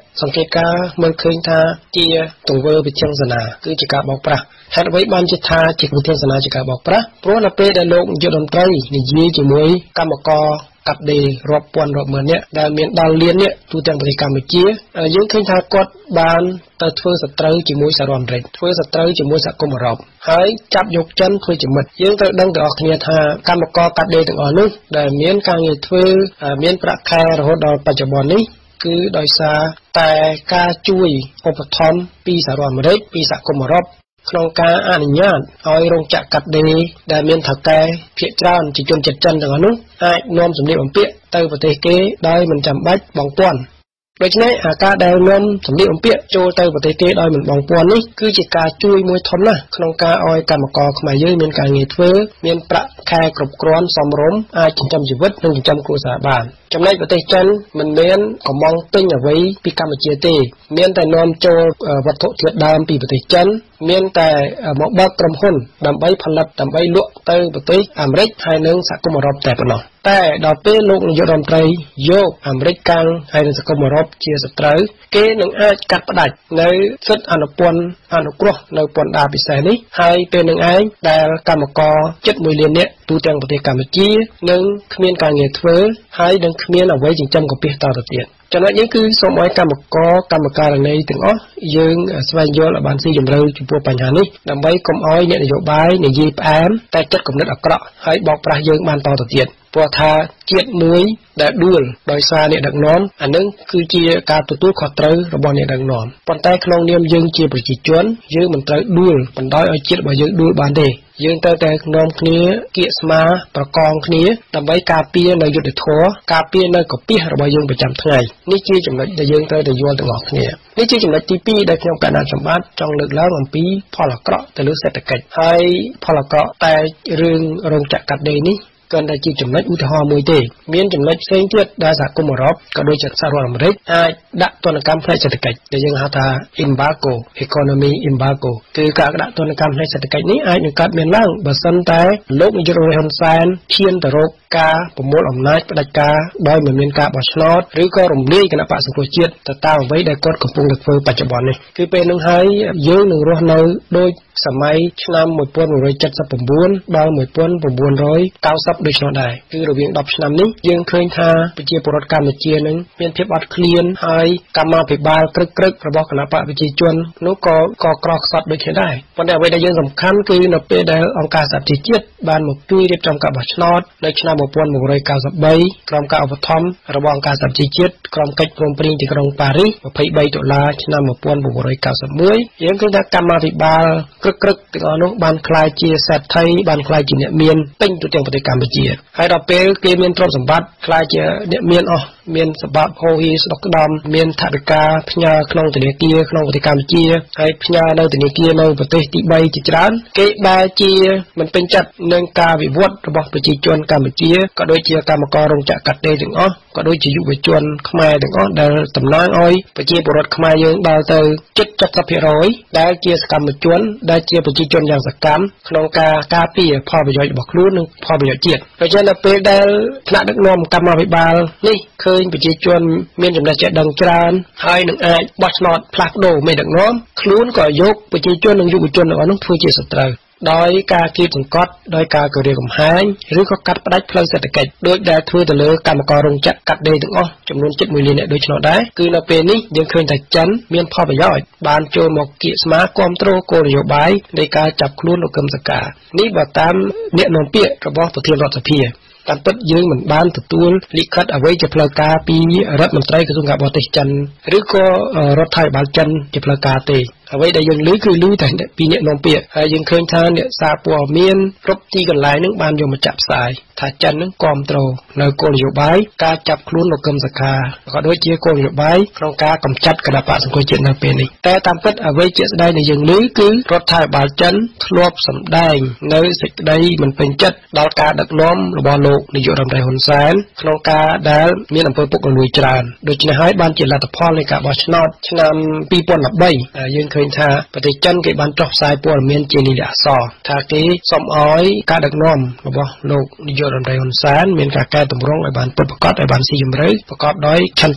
សង្កេតការមើលឃើញថាជាទង្វើវិធានសនាគឺជាការបោកប្រាស់ហេតុអ្វីបានជាថាជាវិធានសនាជាការបោកប្រាស់ព្រោះនៅពេលដែលលោកនាយករដ្ឋមន្ត្រីនិយាយជាមួយកម្មករកាត់ដេររាប់ពាន់រាប់ម៉ឺននាក់ដែលមានដល់លាននាក់ទូទាំងប្រទេសកម្ពុជាយើងឃើញថាគាត់បានទៅធ្វើសត្រូវជាមួយសហរដ្ឋអាមេរិកធ្វើសត្រូវជាមួយសហគមន៍អឺរ៉ុបហើយចាប់យកចិនធ្វើជាមិត្តយើងត្រូវដឹងទាំងអស់គ្នាថាកម្មករកាត់ដេរទាំងអស់នោះដែលមានការងារធ្វើមានប្រាក់ខែរហូតដល់បច្ចុប្បន្ននេះគឺដោយសារតែការជួយឧបត្ថម្ភពីសហរដ្ឋអាមេរិកពីសហគមន៍អឺរ៉ុបក្នុងការអនុញ្ញាតឲ្យរោងចក្រកាត់ដេរដែលមានថៅកែភាគច្រើនជាជនជាតិចិនទាំងអស់នោះអាចនាំសម្លៀកបំពាក់ទៅប្រទេសគេដោយមិនចាំបាច់បង់ពន្ធដូច្នេះអាការដែលនាំសម្លៀកបំពាក់ចូលទៅប្រទេសគេដោយមិនបង់ពន្ធនេះគឺជាការជួយមួយធំណាស់ក្នុងការឲ្យកម្មករខ្មែរយើងមានការងារធ្វើមានប្រាក់ខែគ្រប់គ្រាន់សមរម្យអាចចិញ្ចឹមជីវិតនិងចិញ្ចឹមគ្រួសារបានចំណែកប្រទេសចិនមិនមានកំងទិញអ្វីពីកម្ពុជាទេមានតែនាំចូលវត្ថុធាតុដើមពីប្រទេសចិនមានតែមកបើកក្រុមហ៊ុនដើម្បីផលិតដើម្បីលក់ទៅប្រទេសអាមេរិកហើយនិងសហគមន៍អឺរ៉ុបតែប៉ុណ្ណោះតែដល់ពេលលោកនាយករដ្ឋមន្ត្រីយកអាមេរិកកាំងហើយនិងសហគមន៍អឺរ៉ុបជាសត្រូវគេនឹងអាចកាត់ផ្តាច់នៅសិទ្ធិអនុពន្ធអនុគ្រោះនៅពន្ធដារពិសេសនេះហើយពេលនឹងឯងដែលកម្មករជិតមួយលាននាក់ទូទាំងប្រទេសកម្ពុជានឹងគ្មានការងារធ្វើហើយនឹងគ្មានអ្វីចិញ្ចឹមកាពះតទៅទៀតចំណុចនេះគឺសូមឲ្យកម្មករកម្មការនីទាំងអស់យើងស្វែងយល់ឲ្យបានស៊ីជម្រៅចំពោះបញ្ហានេះដើម្បីកុំឲ្យអ្នកនយោបាយនិយាយផ្អែមតែចិត្តគំនិតអាក្រក់ហើយបោកប្រាស់យើងបានតទៅទៀតព្រោះថាជាតិមួយដែលដួលដោយសារអ្នកដឹកនាំអានឹងគឺជាការទទួលខុសត្រូវរបស់អ្នកដឹកនាំប៉ុន្តែក្នុងនាមយើងជាប្រជាជនយើងមិនត្រូវដួលបណ្ដោយឲ្យជាតិរបស់យើងដួលបានទេយើងត្រូវតែនាំគ្នាគៀកស្មាប្រកងគ្នាដើម្បីការពារនៅយុត្តិធម៌ការពារនៅកាពះរបស់យើងប្រចាំថ្ងៃនេះជាចំណុចដែលយើងត្រូវតែយល់ទាំងអស់គ្នានេះជាចំណុចទីពីរដែលខ្ញុំកណ្ដាលសម្បត្តិចង់លើកឡើងអំពីផលអាក្រក់ទៅលើសេដ្ឋកិច្ចហើយផលអាក្រក់តែរឿងរោងចក្រកាត់ដេរនេះគាត់តែជាចំណុចឧទាហរណ៍មួយទេមានចំណុចផ្សេងទៀតដែលសហគមន៍អឺរ៉ុបក៏ដូចជាសហរដ្ឋអាមេរិកអាចដាក់ទណ្ឌកម្មផ្នែកសេដ្ឋកិច្ចដែលយើងហៅថា embargo economy embargo គឺការដាក់ទណ្ឌកម្មផ្នែកសេដ្ឋកិច្ចនេះអាចនឹងកើតមានឡើងបើសិនតែលោកនាយករដ្ឋមន្ត្រីហ៊ុនសែនឈានទៅរកការប្រមូលអំណាចផ្ដាច់ការដោយមិនមានការបោះឆ្នោតឬក៏រំលាយគណៈបក្សសង្គ្រោះជាតិទៅតាមអ្វីដែលគាត់កំពុងតែធ្វើបច្ចុប្បន្ននេះគឺពេលនោះហើយយើងនឹងរស់នៅដូចសម័យឆ្នាំmột nghìn chín trăm bảy mươi chínដល់một nghìn chín trăm chín mươiដូច្នោះដែរគឺរវាងដប់ឆ្នាំនេះយើងឃើញថាប្រជាពលរដ្ឋកម្ពុជានឹងមានភាពអត់ឃ្លានហើយកម្មាភិបាលក្រឹកក្រឹករបស់គណៈបកប្រជាជននោះក៏ក៏ក្រខ្សត់ដូចគ្នាដែរប៉ុន្តែអ្វីដែលយើងសំខាន់គឺនៅពេលដែលអង្គការសហប្រជាជាតិបានមកជួយរៀបចំការបោះឆ្នោតនៅឆ្នាំmột nghìn chín trăm chín mươi baក្រោមការឧបត្ថម្ភរបស់អង្គការសហប្រជាជាតិក្រោមកិច្ចព្រមព្រៀងទីក្រុងប៉ារីសยี่สิบสามដុល្លារឆ្នាំmột nghìn chín trăm chín mươi mộtយើងឃើញថាកម្មាភិបាលក្រឹកក្រឹកទាំងអស់នោះបានក្លាយជាសេដ្ឋីបានក្លាយជាអ្នកមានពេញទូទាំងប្រទេសកម្ពុជាហើយដល់ពេលគេមានទ្រព្យសម្បត្តិក្លាយជាអ្នកមានអស់មានសម្បត្តិហូរហៀស្ដុកក្ដំមានថវិកាផ្ញើក្នុងធនាគារក្នុងប្រទេសកម្ពុជាហើយផ្ញើនៅធនាគារនៅប្រទេសទី3ជាច្រើនគេបែរជាមិនពេញចិត្តនឹងការវិវត្តរបស់ប្រជាជនកម្ពុជាក៏ដូចជាកម្មកររោងចក្រកាត់ដេរទាំងអស់ក៏ដូចជាយុវជនខ្មែរទាំងអស់ដែលតំណាងឲ្យប្រជាពលរដ្ឋខ្មែរយើងដល់ទៅជិតเจ็ดสิบเปอร์เซ็นต์ ដែលជាសកម្មជនដែលជាប្រជាជនយ៉ាងសកម្មក្នុងការការពារផលប្រយោជន៍របស់ខ្លួននិងផលប្រយោជន៍ជាតិដូច្នេះនៅពេលដែលថ្នាក់ដឹកនាំកម្មាភិបាលនេះឃើញប្រជាជនមានចំណេះចេះដឹងច្រើនហើយនឹងអាចបោះឆ្នោតផ្លាស់ប្ដូរមេដឹកនាំខ្លួនក៏យកប្រជាជននិងយុវជនទាំងអស់នោះធ្វើជាសត្រូវដោយការគៀបសង្កត់ដោយការគម្រាមកំហែងឬក៏កាត់ផ្តាច់ផ្លូវសេដ្ឋកិច្ចដោយដែលធ្វើទៅលើកម្មកររោងចក្រកាត់ដេរទាំងអស់ចំនួនជិតមួយលានអ្នកដូច្នោះដែរគឺនៅពេលនេះយើងឃើញថាចិនមានផលប្រយោជន៍បានចូលមកគៀកស្មាគ្រប់គ្រងគោលនយោបាយនៃការចាប់ខ្លួនលោកកឹមសុខានេះបើតាមអ្នកនាំពាក្យរបស់ប្រធានរដ្ឋសភាតាមពិតយើងមិនបានទទួលលិខិតអ្វីជាផ្លូវការពីរដ្ឋមន្ត្រីក្រសួងការបរទេសចិនឬក៏រដ្ឋាភិបាលចិនជាផ្លូវការទេអ្វីដែលយើងឮគឺឮតែពីអ្នកនាំពាក្យហើយយើងឃើញថាអ្នកសារព័ត៌មានគ្រប់ទីកន្លែងនឹងបានយកមកចាក់ផ្សាយថាចិននឹងគ្រប់គ្រងនៅគោលនយោបាយការចាប់ខ្លួនលោកកឹមសុខាក៏ដូចជាគោលនយោបាយក្នុងការកម្ចាត់គណបកសង្គ្រោះជាតិនៅពេលនេះតែតាមពិតអ្វីជាក់ស្ដែងដែលយើងឮគឺរដ្ឋាភិបាលចិនធ្លាប់សម្ដែងនៅសេចក្តីមិនពេញចិត្តដល់ការដឹកនាំរបស់លោកនាយករដ្ឋមន្ត្រីហ៊ុនសែនក្នុងការដែលមានអំពើពុករលួយច្រើនដូច្នេះហើយបានជាលទ្ធផលនៃការបោះឆ្នោតឆ្នាំពីរពាន់ដប់បីយើងឃើញថាប្រទេសចិនគេបានចុះផ្សាយព័ត៌មានជាលិខិតអក្សរថាគេសូមឲ្យការដឹកនាំរបស់លោកនាយករដ្ឋមន្ត្រីហ៊ុនសែនមានការកែតម្រង់ឲ្យបានពិតប្រាកដឲ្យបានស៊ីជម្រៅប្រកបដោយឆន្ទៈ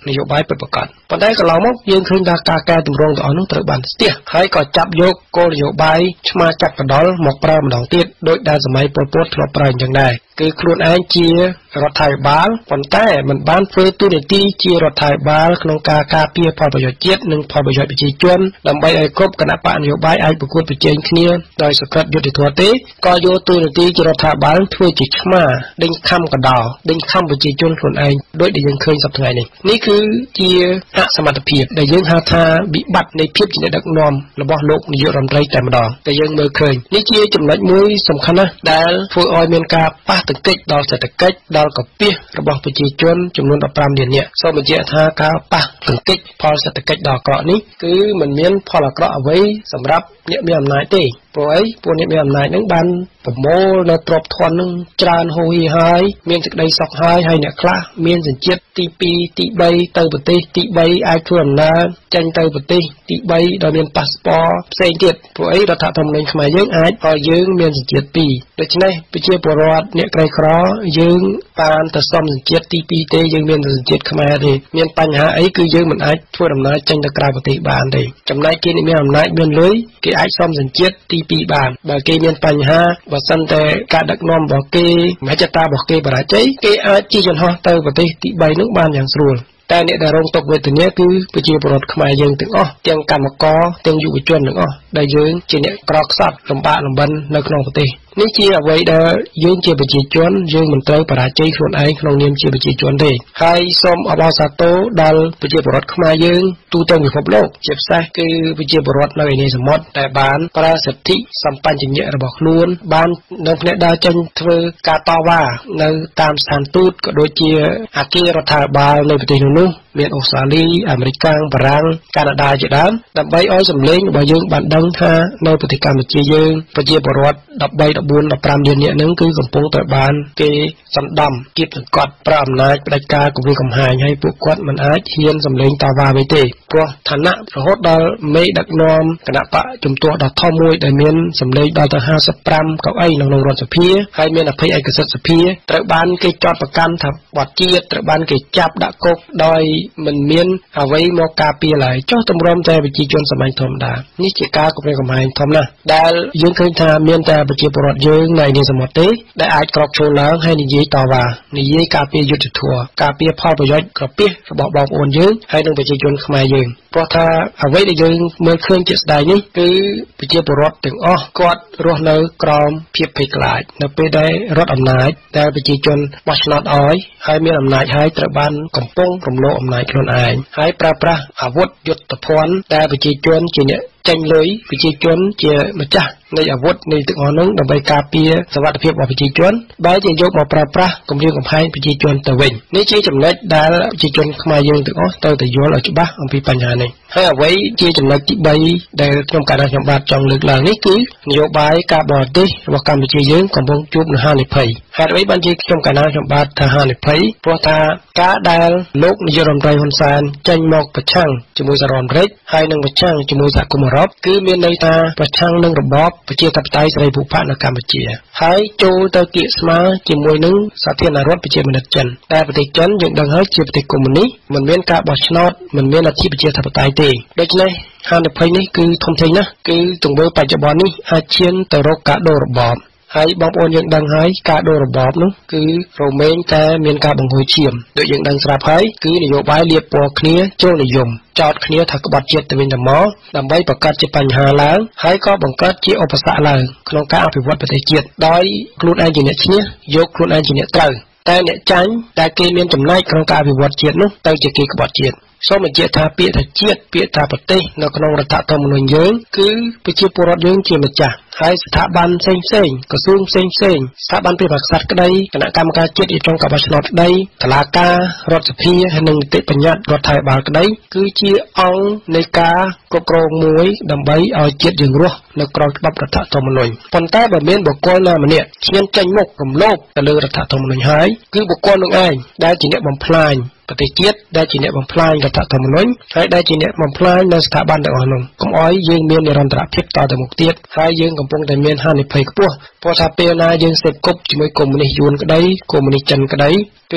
នយោបាយពិតប្រាកដប៉ុន្តែកន្លងមកយើងឃើញថាការកែតម្រង់ទាំងអស់នោះត្រូវបានស្ទះហើយក៏ចាប់យកគោលនយោបាយឆ្មាចាប់កណ្ដុរមកប្រើម្ដងទៀតដោយដែលសម័យប៉ុលពតធ្លាប់ប្រើអញ្ចឹងដែរគឺខ្លួនឯងជារដ្ឋាភិបាលប៉ុន្តែមិនបានធ្វើតួនាទីជារដ្ឋាភិបាលក្នុងការការពារផលប្រយោជន៍ជាតិនិងផលប្រយោជន៍ប្រជាជនដើម្បីឲ្យគ្រប់គណៈបកនយោបាយអាចប្រកួតប្រជែងគ្នាដោយសក្តិយុត្តិធម៌ទេក៏យកតួនាទីជារដ្ឋាភិបាលធ្វើជាឆ្មាដេញខំកដោដេញខំប្រជាជនខ្លួនឯងដោយដែលយើងឃើញសប្តាហ៍នេះនេះគឺជាអសមត្ថភាពដែលយើងហៅថាវិបត្តិនៃភាពជាអ្នកដឹកនាំរបស់លោកនាយករដ្ឋមន្ត្រីតែម្ដងតែយើងមើលឃើញនេះជាចំណុចមួយសំខាន់ណាស់ដែលធ្វើឲ្យមានការប៉ះទង្គិចដល់សេដ្ឋកិច្ចដល់កាពះរបស់ប្រជាជនចំនួនដប់ប្រាំលាននាក់សូមបញ្ជាក់ថាការប៉ះទង្គិចផលសេដ្ឋកិច្ចដ៏អាក្រក់នេះគឺមិនមានផលអាក្រក់អ្វីសម្រាប់អ្នកមានអំណាចទេព្រោះអីពួកអ្នកមានអំណាចនឹងបានប្រមូលនៅទ្រព្យធននឹងច្រើនហូរហៀហើយមានសេចក្តីសុខហើយហើយអ្នកខ្លះមានសញ្ជាតិទីពីរទីបីទៅប្រទេសទីបីអាចធ្វើដំណើរចេញទៅប្រទេសទីបីដោយមានប៉ាសពតផ្សេងទៀតព្រោះអីរដ្ឋធម្មនុញ្ញខ្មែរយើងអាចឲ្យយើងមានសញ្ជាតិពីរដូច្នេះប្រជាពលរដ្ឋអ្នកក្រីក្រយើងបានទៅសុំសញ្ជាតិទីពីរទេយើងមានសញ្ជាតិខ្មែរទេមានបញ្ហាអីគឺយើងមិនអាចធ្វើដំណើរចេញទៅក្រៅប្រទេសបានទេចំណែកគេអ្នកមានអំណាចមានលុយគេអាចសុំសញ្ជាតិទីពីរបានបើគេមានបញ្ហាបើសិនតែការដឹកនាំរបស់គេមហិច្ឆតារបស់គេបរាជ័យគេអាចជិះយន្តហោះទៅប្រទេសទីបីនោះបានយ៉ាងស្រួលតែអ្នកដែលរងទុក្ខវេទនាគឺប្រជាពលរដ្ឋខ្មែរយើងទាំងអស់ទាំងកម្មករទាំងយុវជនទាំងអស់ដែលយើងជាអ្នកក្រខ្សត់លំបាកលំបិននៅក្នុងប្រទេសនេះជាអ្វីដែលយើងជាប្រជាជនយើងមិនត្រូវបរាជ័យខ្លួនឯងក្នុងនាមជាប្រជាជនទេហើយសូមអបអរសាទរដល់ប្រជាពលរដ្ឋខ្មែរយើងទូទាំងពិភពលោកជាពិសេសគឺប្រជាពលរដ្ឋនៅឯនេះសមុទ្រដែលបានប្រើសិទ្ធិសម្បញ្ញៈរបស់ខ្លួនបាននៅផ្នែកដើរចេញធ្វើការតវ៉ានៅតាមស្ថានទូតក៏ដូចជាអគាររដ្ឋាភិបាលនៅប្រទេសនោះមានអូស្ត្រាលីអាមេរិកបារាំងកាណាដាជាដើមដើម្បីឲ្យសម្លេងរបស់យើងបានដឹងថានៅប្រទេសកម្ពុជាយើងប្រជាពលរដ្ឋដប់បីដប់បួនដប់ប្រាំលាននាក់ហ្នឹងគឺកំពុងតែបានគេសំដំគៀបសង្កត់ប្រើអំណាចផ្ដាច់ការគំរាមកំហែងឲ្យពួកគាត់មិនអាចហ៊ានសម្លេងតវ៉ាវិញទេព្រោះឋានៈរហូតដល់មេដឹកនាំគណៈបកជំទាស់ដ៏ធំមួយដែលមានសម្លេងដល់ទៅห้าสิบห้าកៅអីនៅក្នុងរដ្ឋសភាហើយមានអភ័យឯកសិទ្ធិសភាត្រូវបានគេចោទប្រកាន់ថាបទជាតិត្រូវបានគេចាប់ដាក់គុកដោយមិនមានអ្វីមកការពារឡើយចុះតម្រាំតែប្រជាជនសាមញ្ញធម្មតានេះជាការគំរាមកំហែងធំណាស់ដែលយើងឃើញថាមានតែប្រជាពលរដ្ឋយើងនៅនេះសមុទ្រទេដែលអាចក្រោកឈរឡើងហើយនិយាយតវ៉ានិយាយការពារយុត្តិធម៌ការពារផលប្រយោជន៍ក្រពះរបស់បងប្អូនយើងហើយនិងប្រជាជនខ្មែរយើងព្រោះថាអ្វីដែលយើងមើលឃើញជាក់ស្ដែងនេះគឺប្រជាពលរដ្ឋទាំងអស់គាត់រស់នៅក្រោមភាពភ័យខ្លាចនៅពេលដែលរដ្ឋអំណាចដែលប្រជាជនបោះឆ្នោតឲ្យហើយមានអំណាចហើយត្រូវបានកំពុងរំលោភអំណាចខ្លួនឯងហើយប្រើប្រាស់អាវុធយុទ្ធភ័ណ្ឌដែលប្រជាជនជាអ្នកចេញលុយប្រជាជនជាម្ចាស់នៃអាវុធនៃទាំងអស់នោះដើម្បីការពារសុវត្ថិភាពរបស់ប្រជាជនបែរជាយកមកប្រើប្រាស់គំរាមកំហែងប្រជាជនទៅវិញនេះជាចំណុចដែលប្រជាជនខ្មែរយើងទាំងអស់ត្រូវតែយល់ឲ្យច្បាស់អំពីបញ្ហានេះហើយអ្វីជាចំណុចទីបីដែលខ្ញុំកណ្ដាលខ្ញុំបាទចង់លើកឡើងនេះគឺនយោបាយការបរទេសរបស់កម្ពុជាយើងកំពុងជួបនឹងហានិភ័យហេតុអ្វីបានជាខ្ញុំកណ្ដាលខ្ញុំបាទថាហានិភ័យព្រោះថាការដែលលោកនាយករដ្ឋមន្ត្រីហ៊ុនសែនចេញមកប្រឆាំងជាមួយសហរដ្ឋអាមេរិកហើយនឹងប្រឆាំងជាមួយសហគមន៍អឺរ៉ុបគឺមានន័យថាប្រឆាំងនឹងរបបប្រជាធិបតេយ្យសេរីភូប៉ានៅកម្ពុជាហើយចូលទៅគៀកស្មើជាមួយនឹងសាធារណរដ្ឋប្រជាមានិតចិនតែប្រទេសចិនយើងដឹងហើយជាប្រទេសកុម្មុយនីសមិនមានការបោះឆ្នោតមិនមានអធិបតេយ្យធិបតេយ្យទេដូច្នេះហានិភ័យនេះគឺធំធេងណាស់គឺទង្វើបច្ចុប្បន្ននេះអាចឈានទៅរកការដូររបបហើយបងប្អូនយើងដឹងហើយការដូររបបនោះគឺរមែងតែមានការបង្ហូរឈាមដូចយើងដឹងស្រាប់ហើយគឺនយោបាយលាបពណ៌គ្នាចូលនិយមចោតគ្នាថាក្បត់ជាតិទៅវិញទៅមកដើម្បីបង្កើតជាបញ្ហាឡើងហើយក៏បង្កើតជាឧបសគ្គឡើងក្នុងការអភិវឌ្ឍប្រទេសជាតិដោយខ្លួនឯងជាអ្នកឈ្នះយកខ្លួនឯងជាអ្នកត្រូវតែអ្នកចាញ់ដែលគេមានចំណែកក្នុងការអភិវឌ្ឍជាតិនោះទៅជាគេក្បត់ជាតិសូមបញ្ជាក់ថាពាក្យថាជាតិពាក្យថាប្រទេសនៅក្នុងរដ្ឋធម្មនុញ្ញយើងគឺប្រជាពលរដ្ឋយើងជាម្ចាស់ហើយស្ថាប័នផ្សេងផ្សេងក្រសួងផ្សេងផ្សេងស្ថាប័នព្រះមហាក្សត្រក្តីគណៈកម្មការជាតិរៀបចំការបោះឆ្នោតក្តីតុលាការរដ្ឋសភាហើយនិងនីតិបញ្ញត្តិរដ្ឋាភិបាលក្តីគឺជាអង្គនៃការគ្រប់គ្រងមួយដើម្បីឲ្យជាតិយើងរស់នៅក្រោមច្បាប់រដ្ឋធម្មនុញ្ញប៉ុន្តែបើមានបុគ្គលណាម្នាក់ឈានចេញមុខរំលោភទៅលើរដ្ឋធម្មនុញ្ញហើយគឺបុគ្គលនោះឯងដែលជាអ្នកបំផ្លាញប្រទេសជាតិដែលជាអ្នកបំផ្លាញរដ្ឋធម្មនុញ្ញហើយដែលជាអ្នកបំផ្លាញនៅស្ថាប័នទាំងអស់នោះកុំឲ្យយើងមាននិរន្តរភាពតទៅមុខទៀតហើយយើងកំពុងតែមានហានិភ័យខ្ពស់ព្រោះថាពេលណាយើងសេពគប់ជាមួយកុម្មុយនីសយួនក្តីកុម្មុយនីសចិនក្តីគឺ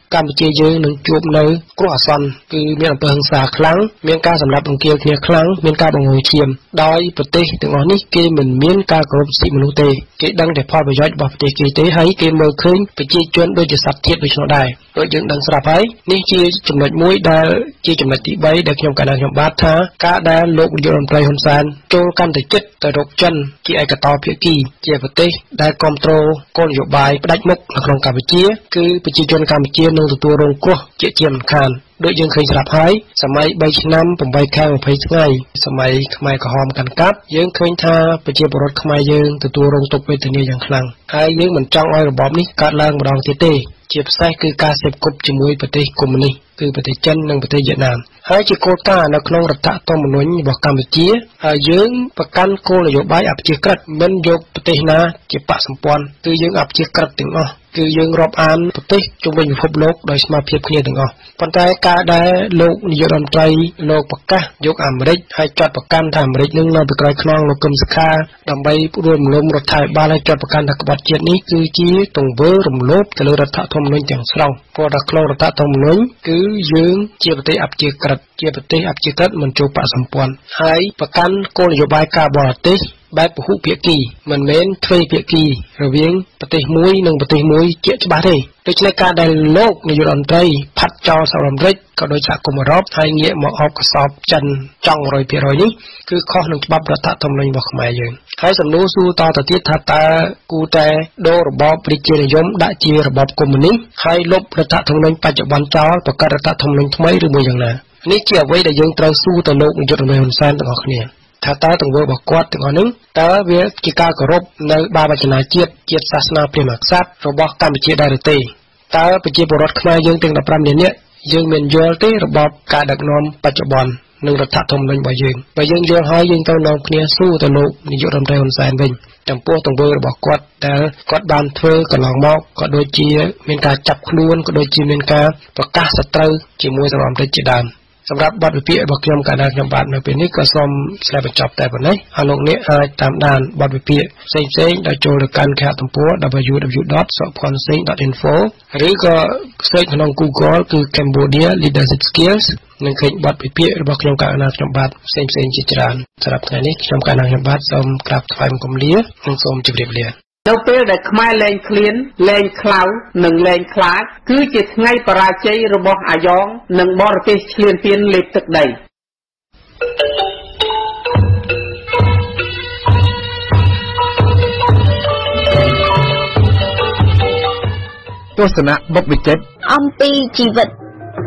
កម្ពុជាយើងនឹងជួបនៅគ្រោះអាសន្នគឺមានអំពើហិង្សាខ្លាំងមានការសម្លាប់រង្គាលគ្នាខ្លាំងមានការបង្ហូរឈាមដោយប្រទេសទាំងអស់នេះគេមិនមានការគោរពសិទ្ធិមនុស្សទេគេដឹងតែផលប្រយោជន៍របស់ប្រទេសគេទេហើយគេមើលឃើញប្រជាជនដូចជាសត្វជាតិដូច្នោះដែរដូចយើងដឹងស្រាប់ហើយនេះជាចំណុចមួយដែលជាចំណុចទីបីដែលខ្ញុំកណ្ដាលខ្ញុំបាទថាការដែលលោកនាយករដ្ឋមន្ត្រីហ៊ុនសែនចូលកាន់តែជិតទៅរកចិនជាឯកតោភាគីជាប្រទេសដែលគ្រប់គ្រងគោលនយោបាយផ្ដាច់មុខនៅក្នុងកម្ពុជាគឺប្រជាជនកម្ពុជានឹងទទួលរងគ្រោះជាជាមិនខានដូចយើងឃើញស្រាប់ហើយសម័យបីឆ្នាំប្រាំខែម្ភៃថ្ងៃសម័យខ្មែរក្រហមកាន់កាប់យើងឃើញថាប្រជាពលរដ្ឋខ្មែរយើងទទួលរងទុក្ខវេទនាយ៉ាងខ្លាំងហើយយើងមិនចង់ឲ្យរបបនេះកើតឡើងម្ដងទៀតទេជាពិសេសគឺការសេពគប់ជាមួយប្រទេសកុម្មុយនីសគឺប្រទេសចិននិងប្រទេសវៀតណាមហើយជាគោលការណ៍នៅក្នុងរដ្ឋធម្មនុញ្ញរបស់កម្ពុជាហើយយើងប្រកាន់គោលនយោបាយអព្យាក្រឹតមិនយកប្រទេសណាជាបកសម្ព័ន្ធគឺយើងអព្យាក្រឹតទាំងអស់គឺយើងរាប់អានប្រទេសជុំវិញពិភពលោកដោយស្មារតីគ្នាទាំងអស់ប៉ុន្តែការដែលលោកនាយករដ្ឋមន្ត្រីលោកប្រកាសយកអាមេរិកហើយចាត់ប្រកាន់ថាអាមេរិកនឹងនៅពីក្រោយខ្នងលោកកឹមសុខាដើម្បីរួមរំលំរដ្ឋាភិបាលហើយចាត់ប្រកាន់ថាក្បត់ជាតិនេះគឺជាទង្វើរំលោភទៅលើរដ្ឋធម្មនុញ្ញទាំងស្រុងព្រោះតែក្នុងរដ្ឋធម្មនុញ្ញគឺយើងជាប្រទេសអព្យាក្រឹតជាប្រទេសអព្យាក្រឹតមិនចូលបកសម្ព័ន្ធហើយប្រកាន់គោលនយោបាយការបរទេសបែបពហុភាគីមិនមែនទ្វេភាគីរវាងប្រទេសមួយនិងប្រទេសមួយជាក់ច្បាស់ទេដូច្នេះការដែលលោកនាយករដ្ឋមន្ត្រីផាត់ចោលសហរដ្ឋអាមេរិកក៏ដោយសហគមន៍អឺរ៉ុបហើយងាកមកអបកសោបចិនចង់ one hundred percent នេះគឺខុសនឹងច្បាប់រដ្ឋធម្មនុញ្ញរបស់ខ្មែរយើងហើយសំណួរសួរតទៅទៀតថាតើគូតែដូររបបប្រជានិយមដាក់ជារបបកុម្មុយនីសហើយលុបរដ្ឋធម្មនុញ្ញបច្ចុប្បន្នចោលបង្កើតរដ្ឋធម្មនុញ្ញថ្មីឬមួយយ៉ាងណានេះជាអ្វីដែលយើងត្រូវសួរទៅលោកនាយករដ្ឋមន្ត្រីហ៊ុនសែនទាំងអស់គ្នាថាតើទង្វើរបស់គាត់ទាំងអស់នេះតើវាជាការគោរពនៅបាវចនាជាតិជាតិសាសនាព្រះមហាក្សត្ររបស់កម្ពុជាដែរឬទេតើប្រជាពលរដ្ឋខ្មែរយើងទាំងfifteenលាននាក់យើងមានយល់ទេរបបការដឹកនាំបច្ចុប្បន្ននិងរដ្ឋធម្មនុញ្ញរបស់យើងបើយើងយល់ហើយយើងត្រូវនាំគ្នាសួរទៅលោកនាយករដ្ឋមន្ត្រីហ៊ុនសែនវិញចំពោះទង្វើរបស់គាត់ដែលគាត់បានធ្វើកន្លងមកក៏ដូចជាមានការចាប់ខ្លួនក៏ដូចជាមានការប្រកាសសត្រូវជាមួយសហរដ្ឋអាមេរិកជាដើមសម្រាប់បទវិភាគរបស់ខ្ញុំកាលណាខ្ញុំបាននៅពេលនេះក៏សូមស្ដាប់បញ្ចប់តែប៉ុណ្ណេះហើយលោកអ្នកអាចតាមដានបទវិភាគផ្សេងៗដោយចូលទៅកាន់គេហទំព័រ double-u double-u double-u dot sokphonsing dot info ឬក៏ search ក្នុង Google គឺ Cambodia Leadership Skills នឹងឃើញបទវិភាគរបស់ខ្ញុំកាលណាខ្ញុំបាទផ្សេងៗជាច្រើនសម្រាប់ថ្ងៃនេះខ្ញុំកាលណាខ្ញុំបាទសូមក្រាបថ្វាយបង្គំលានិងសូមជម្រាបលានៅពេលដែលខ្មែរលែងឃ្លានលែងខ្លៅនិងលែងខ្លាចគឺជាថ្ងៃបរាជ័យរបស់អាយ៉ងនិងបរទេសឈ្លានពានលេបទឹកដីទស្សនៈបុព្វវិចិត្រអំពីជីវិត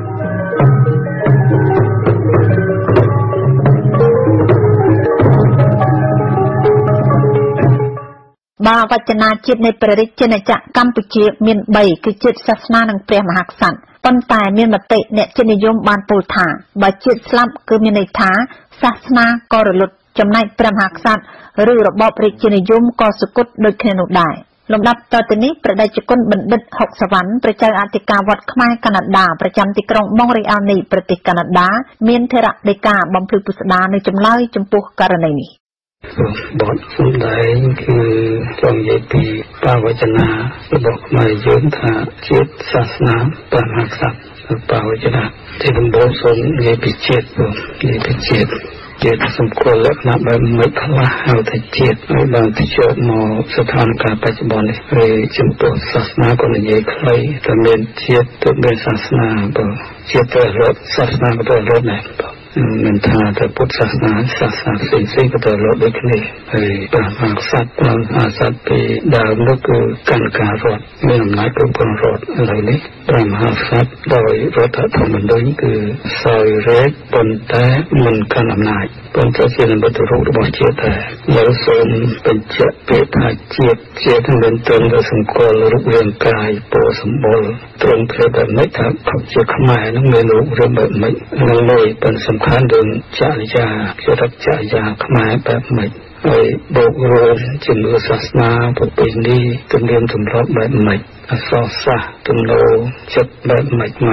បាវចនាជាតិនៃព្រះរាជាណាចក្រកម្ពុជាមាន3គឺជាតិសាសនានិងព្រះមហាក្សត្រប៉ុន្តែមានមតិអ្នកជាតិនិយមបានពោលថាបើជាតិស្លាប់គឺមានន័យថាសាសនាក៏រលត់ចំណែកព្រះមហាក្សត្រឬរបបរាជានិយមក៏សគត់ដូចគ្នានោះដែរលំដាប់តទៅនេះព្រះតេជគុណបណ្ឌិតហុកសវណ្ណព្រះចៅអធិការវត្តខ្មែរកាណាដាប្រចាំទីក្រុងម៉ុងរ៉េអាលនៃប្រទេសកាណាដាមានថេរដីកាបំភ្លឺពុស្ដានៅចម្លើយចំពោះករណីនេះបទសម្ដែងគឺចង់និយាយពីបាវចនារបស់ខ្មែរយើងថាជាតិសាសនាព្រះមហាក្សត្របាវចនាទីដំបូងសូមនិយាយពីជាតិនិយាយពីជាតិជាតិសម្គាល់លក្ខណៈបែបមិនខ្លះហៅថាជាតិហើយបានទៅជាប់មកស្ថានភាពបច្ចុប្បន្ននេះហើយចំពោះសាសនាក៏និយាយខ្លីតែមានជាតិទៅមានសាសនាបើជាតិទៅរត់សាសនាក៏ទៅរត់ដែរមិនថាតែពុទ្ធសាសនាសាសនាផ្សេងៗក៏ទៅរត់ដូចគ្នាហើយព្រះមហាក្សត្រព្រះមហាក្សត្រពីដើមនោះគឺកាន់ការរត់មានអំណាចគ្រប់គ្រងរត់ឥឡូវនេះព្រះមហាក្សត្រដោយរដ្ឋធម្មនុញ្ញគឺសោយរែកប៉ុន្តែមិនកាន់អំណាចប៉ុន្តែជានិមិត្តរូបរបស់ជាតិតែយើងសូមបញ្ជាក់ពាក្យថាជាតិជាតិមិនត្រឹមតែសម្គាល់រូបរាងកាយពណ៌សម្បុរត្រង់ធ្វើបែបនេះថាជាខ្មែរនឹងមានរូបរាងបែបនេះនឹងមួយเป็นសំខាន់រឿងចរិយាជារចរិយាខ្មែរបែបម៉េចហើយបូករួមជំនឿសាសនាប្រពៃណីទំនៀមទម្លាប់បែបម៉េចអក្សរសាស្ត្រទំនោរចិត្តបែបម៉េចខ្មែរ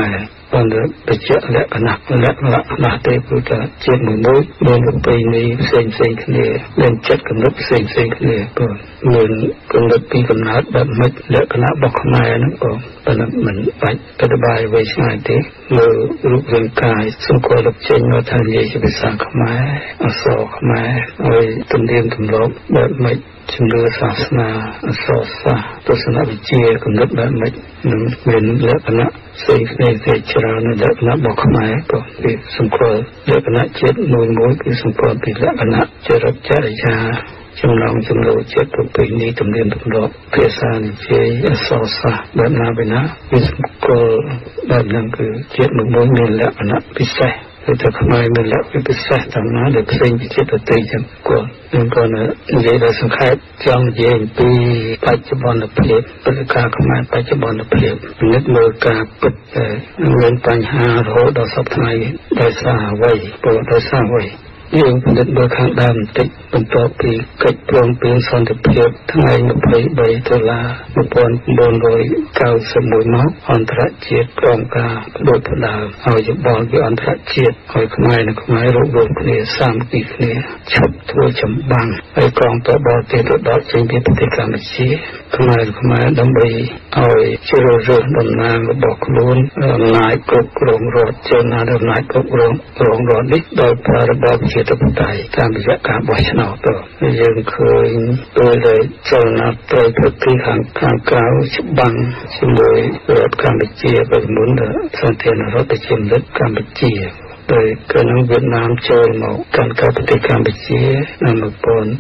ប៉ុន្តែបច្ចៈលក្ខណៈលក្ខណៈណាស់ទេព្រោះតែជាតិមួយមួយមានប្រពៃណីផ្សេងផ្សេងគ្នាមានចិត្តគំនិតផ្សេងផ្សេងគ្នាបងមានគំនិតពីកំណើតបែបម៉េចលក្ខណៈរបស់ខ្មែរហ្នឹងបងប៉ុន្តែមិនបាច់អธิบายໄว้ឆ្ងាយទេមើលរូបរាងកាយសង្កល់ចេញមកថានិយាយជាភាសាខ្មែរអក្សរខ្មែរហើយទំនៀមទម្លាប់បែបម៉េចជំនឿសាសនាអក្សរសាស្ត្រទស្សនវិជ្ជាគំនិតបែបម៉េចនឹងមានលក្ខណៈផ្សេងផ្សេងទៅច្រើនលក្ខណៈរបស់ខ្មែរក៏ពីសង្កល់លក្ខណៈជាតិមួយមួយគឺសង្កល់ពីលក្ខណៈចរិតចរិយាចំណងចំណូលចិត្តប្រពៃណីទំនៀមទម្លាប់ភាសានិយាយអក្សរសាស្ត្របែបណាបែបណាវាសង្កល់បែបហ្នឹងគឺជាតិមួយមួយមានលក្ខណៈពិសេសតែខ្មែរមានលក្ខណៈពិសេសតាមណាដែលផ្សេងពីជាតិដទៃចឹងគាត់ខ្ញុំក៏និយាយដល់សង្ខេបចង់និយាយអំពីបច្ចុប្បន្នភាពព្រឹត្តិការណ៍ខ្មែរបច្ចុប្បន្នភាពពិនិត្យមើលការពិតតែមានបញ្ហារហូតដល់សពថ្ងៃដោយសារអ្វីព្រោះដោយសារអ្វីយើងពិនិត្យមើលខាងដើមបន្តិចបន្ទាប់ពីកិច្ចព្រមព្រៀងសន្តិភាពថ្ងៃยี่สิบสามដុល្លារnineteen ninety-oneមកអន្តរជាតិក្រមការបដូរផ្ដាល់ឲ្យយោបល់ពីអន្តរជាតិឲ្យខ្មែរនិងខ្មែររួបរวมគ្នាសាមគ្គីគ្នាឈប់ធ្វើចម្បាំងហើយកងទ័ពបរទេសទៅដល់ចេញពីប្រទេសកម្ពុជាខ្មែរខ្មែរដើម្បីឲ្យជ្រើសរើសតំណាងរបស់ខ្លួនអំណាចគ្រប់គ្រងរដ្ឋចូលណាអំណាចគ្រប់គ្រងរងរដ្ឋនេះដោយប្រើរបបជាតបតៃតាមរយៈការបោះឆ្នោតទៅយើងឃើញពេលដែលចលនាប្រតិភពខាងខាងក្រៅច្បាំងជាមួយរដ្ឋកម្ពុជាពីមុនដល់សន្តិរដ្ឋប្រជាមានិតកម្ពុជាដោយកាលនោះវៀតណាមចូលមកកាន់កាប់ប្រទេសកម្ពុជានៅnineteen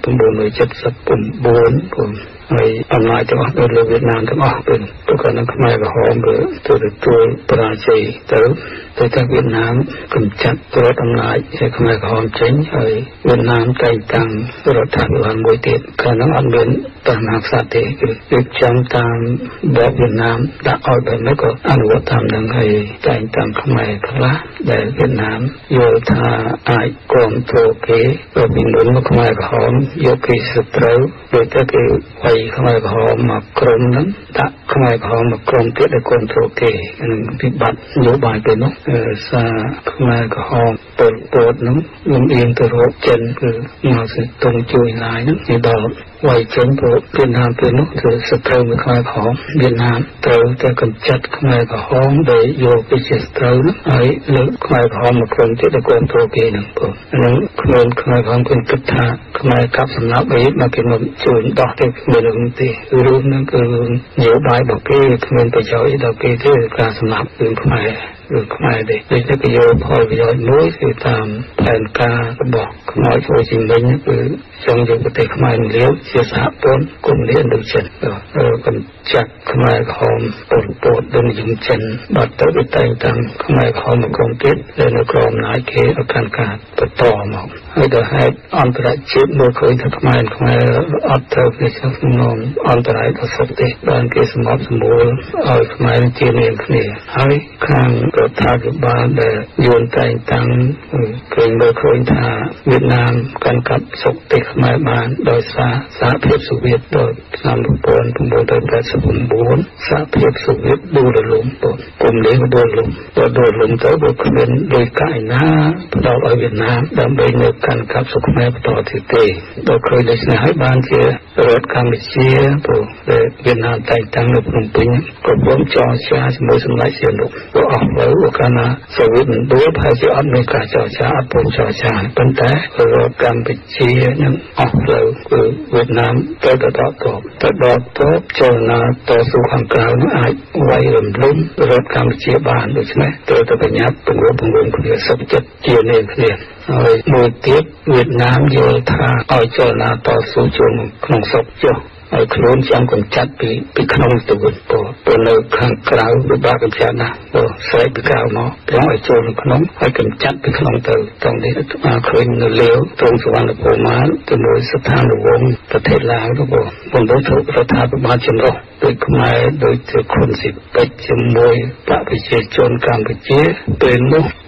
seventy-nineព្រមហើយអំណាចទាំងអស់ទៅលើវៀតណាមទាំងអស់ទៅទៅកាលនោះខ្មែរក្រហមក៏ទៅទទួលបរាជ័យទៅតែតែវៀតណាមកម្ចាត់រដ្ឋអំណាចឲ្យខ្មែរក្រហមចេញហើយវៀតណាមតែងតាំងរដ្ឋាភិបាលមួយទៀតកាលនោះអត់មានព្រះមហាក្សត្រទេគឺរៀបចំតាមបែបវៀតណាមដាក់ឲ្យបែបនេះក៏អនុវត្តតាមនឹងហើយតែងតាំងខ្មែរខ្លះដែលវៀតណាមយល់ថាអាចគ្រប់គ្រងគេក៏ពីមុនមកខ្មែរក្រហមយកគេសត្រូវដោយតែគេវាយខ្មែរក្រហមមកក្រុមហ្នឹងដាក់ខ្មែរក្រហមមកក្រុមទៀតដែលគ្រប់គ្រងគេនឹងពិបត្តិនយោបាយទៅនោះសារខ្មែរក្រហមពលពតហ្នឹងលំអៀងទៅរកចិនគឺមកសិតងជួយឡាយហ្នឹងគេដល់វាយចេញព្រោះវៀតណាមពេលនោះគឺសត្រូវមួយខ្មែរក្រហមវៀតណាមត្រូវតែកម្ចាត់ខ្មែរក្រហមដែលយកពីជាសត្រូវហ្នឹងហើយលើកខ្មែរក្រហមមកក្រុមទៀតដែលគ្រប់គ្រងគេហ្នឹងព្រោះហ្នឹងខ្លួនខ្មែរក្រហមគឺគិតថាខ្មែរកាប់សម្លាប់អីមកគេមកជួយដោះទៅមានរឿងទេរឿងហ្នឹងគឺនយោបាយរបស់គេគ្មានប្រយោជន៍ដល់គេទេការសម្លាប់រឿងខ្មែរឬខ្មែរទេដូចតែគេយកផលប្រយោជន៍មួយគឺតាមផែនការរបស់ខ្មោចហូជីមិញគឺចង់យកប្រទេសខ្មែរលាវជាសហព័ន្ធកុម្មុយនីសឥណ្ឌូចិនកម្ចាត់ខ្មែរក្រហមពលពតដូចនិយមចិនបាត់ទៅទៅតែងតាំងខ្មែរក្រហមមកក្រុមទៀតដែលនៅក្រោមអំណាចគេឲ្យកាន់ការបន្តមកហើយដល់ហេតុអន្តរជាតិមើលឃើញថាខ្មែរខ្មែរអត់ត្រូវគ្នាក្នុងនំអន្តរជាតិសុខទេបានគេសម្របសម្រួលឲ្យខ្មែរជានាមគ្នាហើយខាងរដ្ឋាភិបាលដែលយួនតែងតាំងគេមើលឃើញថាវៀតណាមកាន់កាប់សុខទេខ្មែរបានដោយសារសហភាពសូវៀតដល់ឆ្នាំnineteen eighty-nineសហភាពសូវៀតដួលរលំពុំលេងដួលរលំដួលរលំទៅបើគ្មានដោយកាយណាផ្ដល់ឲ្យវៀតណាមដើម្បីនៅកាន់កាប់សុខខ្មែរបន្តទៀតទេដល់ឃើញដូច្នេះហើយបានជារដ្ឋកម្ពុជាព្រោះវៀតណាមតែងតាំងនៅភ្នំពេញក៏ព្រមចរចាជាមួយសម្ដេចសៀមលោកក៏អស់លើកាលណាសូវៀតមិនដួលហើយជាអត់មានការចរចាអត់ព្រមចរចាប៉ុន្តែរដ្ឋកម្ពុជានឹងអស់លើគឺវៀតណាមទៅទៅដល់ទៅទៅដល់ទៅចលនាតស៊ូខាងក្រៅនោះអាចវាយរំលំរដ្ឋកម្ពុជាបានដូច្នេះត្រូវតែប្រញាប់ពង្រឹងពង្រឹងគ្នាសុខចិត្តជានាមគ្នាហើយមួយទៀតវៀតណាមយល់ថាឲ្យចលនាតស៊ូចូលក្នុងសុខចុះឲ្យខ្លួនចាំកម្ចាត់ពីពីក្នុងទៅវិញព្រោះនៅខាងក្រៅពិបាកកម្ចាត់ណាស់ព្រោះស្រែកពីក្រៅមកត្រង់ឲ្យចូលក្នុងហើយកម្ចាត់ពីក្នុងទៅត្រង់នេះឃើញនៅលាវត្រង់សុវណ្ណភូមិជាមួយស្ថានវង្សប្រទេសឡាវទៅព្រោះបណ្ដុះរដ្ឋាភិបាលចម្រុះដោយខ្មែរដោយជាគុនសិពេចជាមួយបកប្រជាជនកម្ពុជាពេលនោះ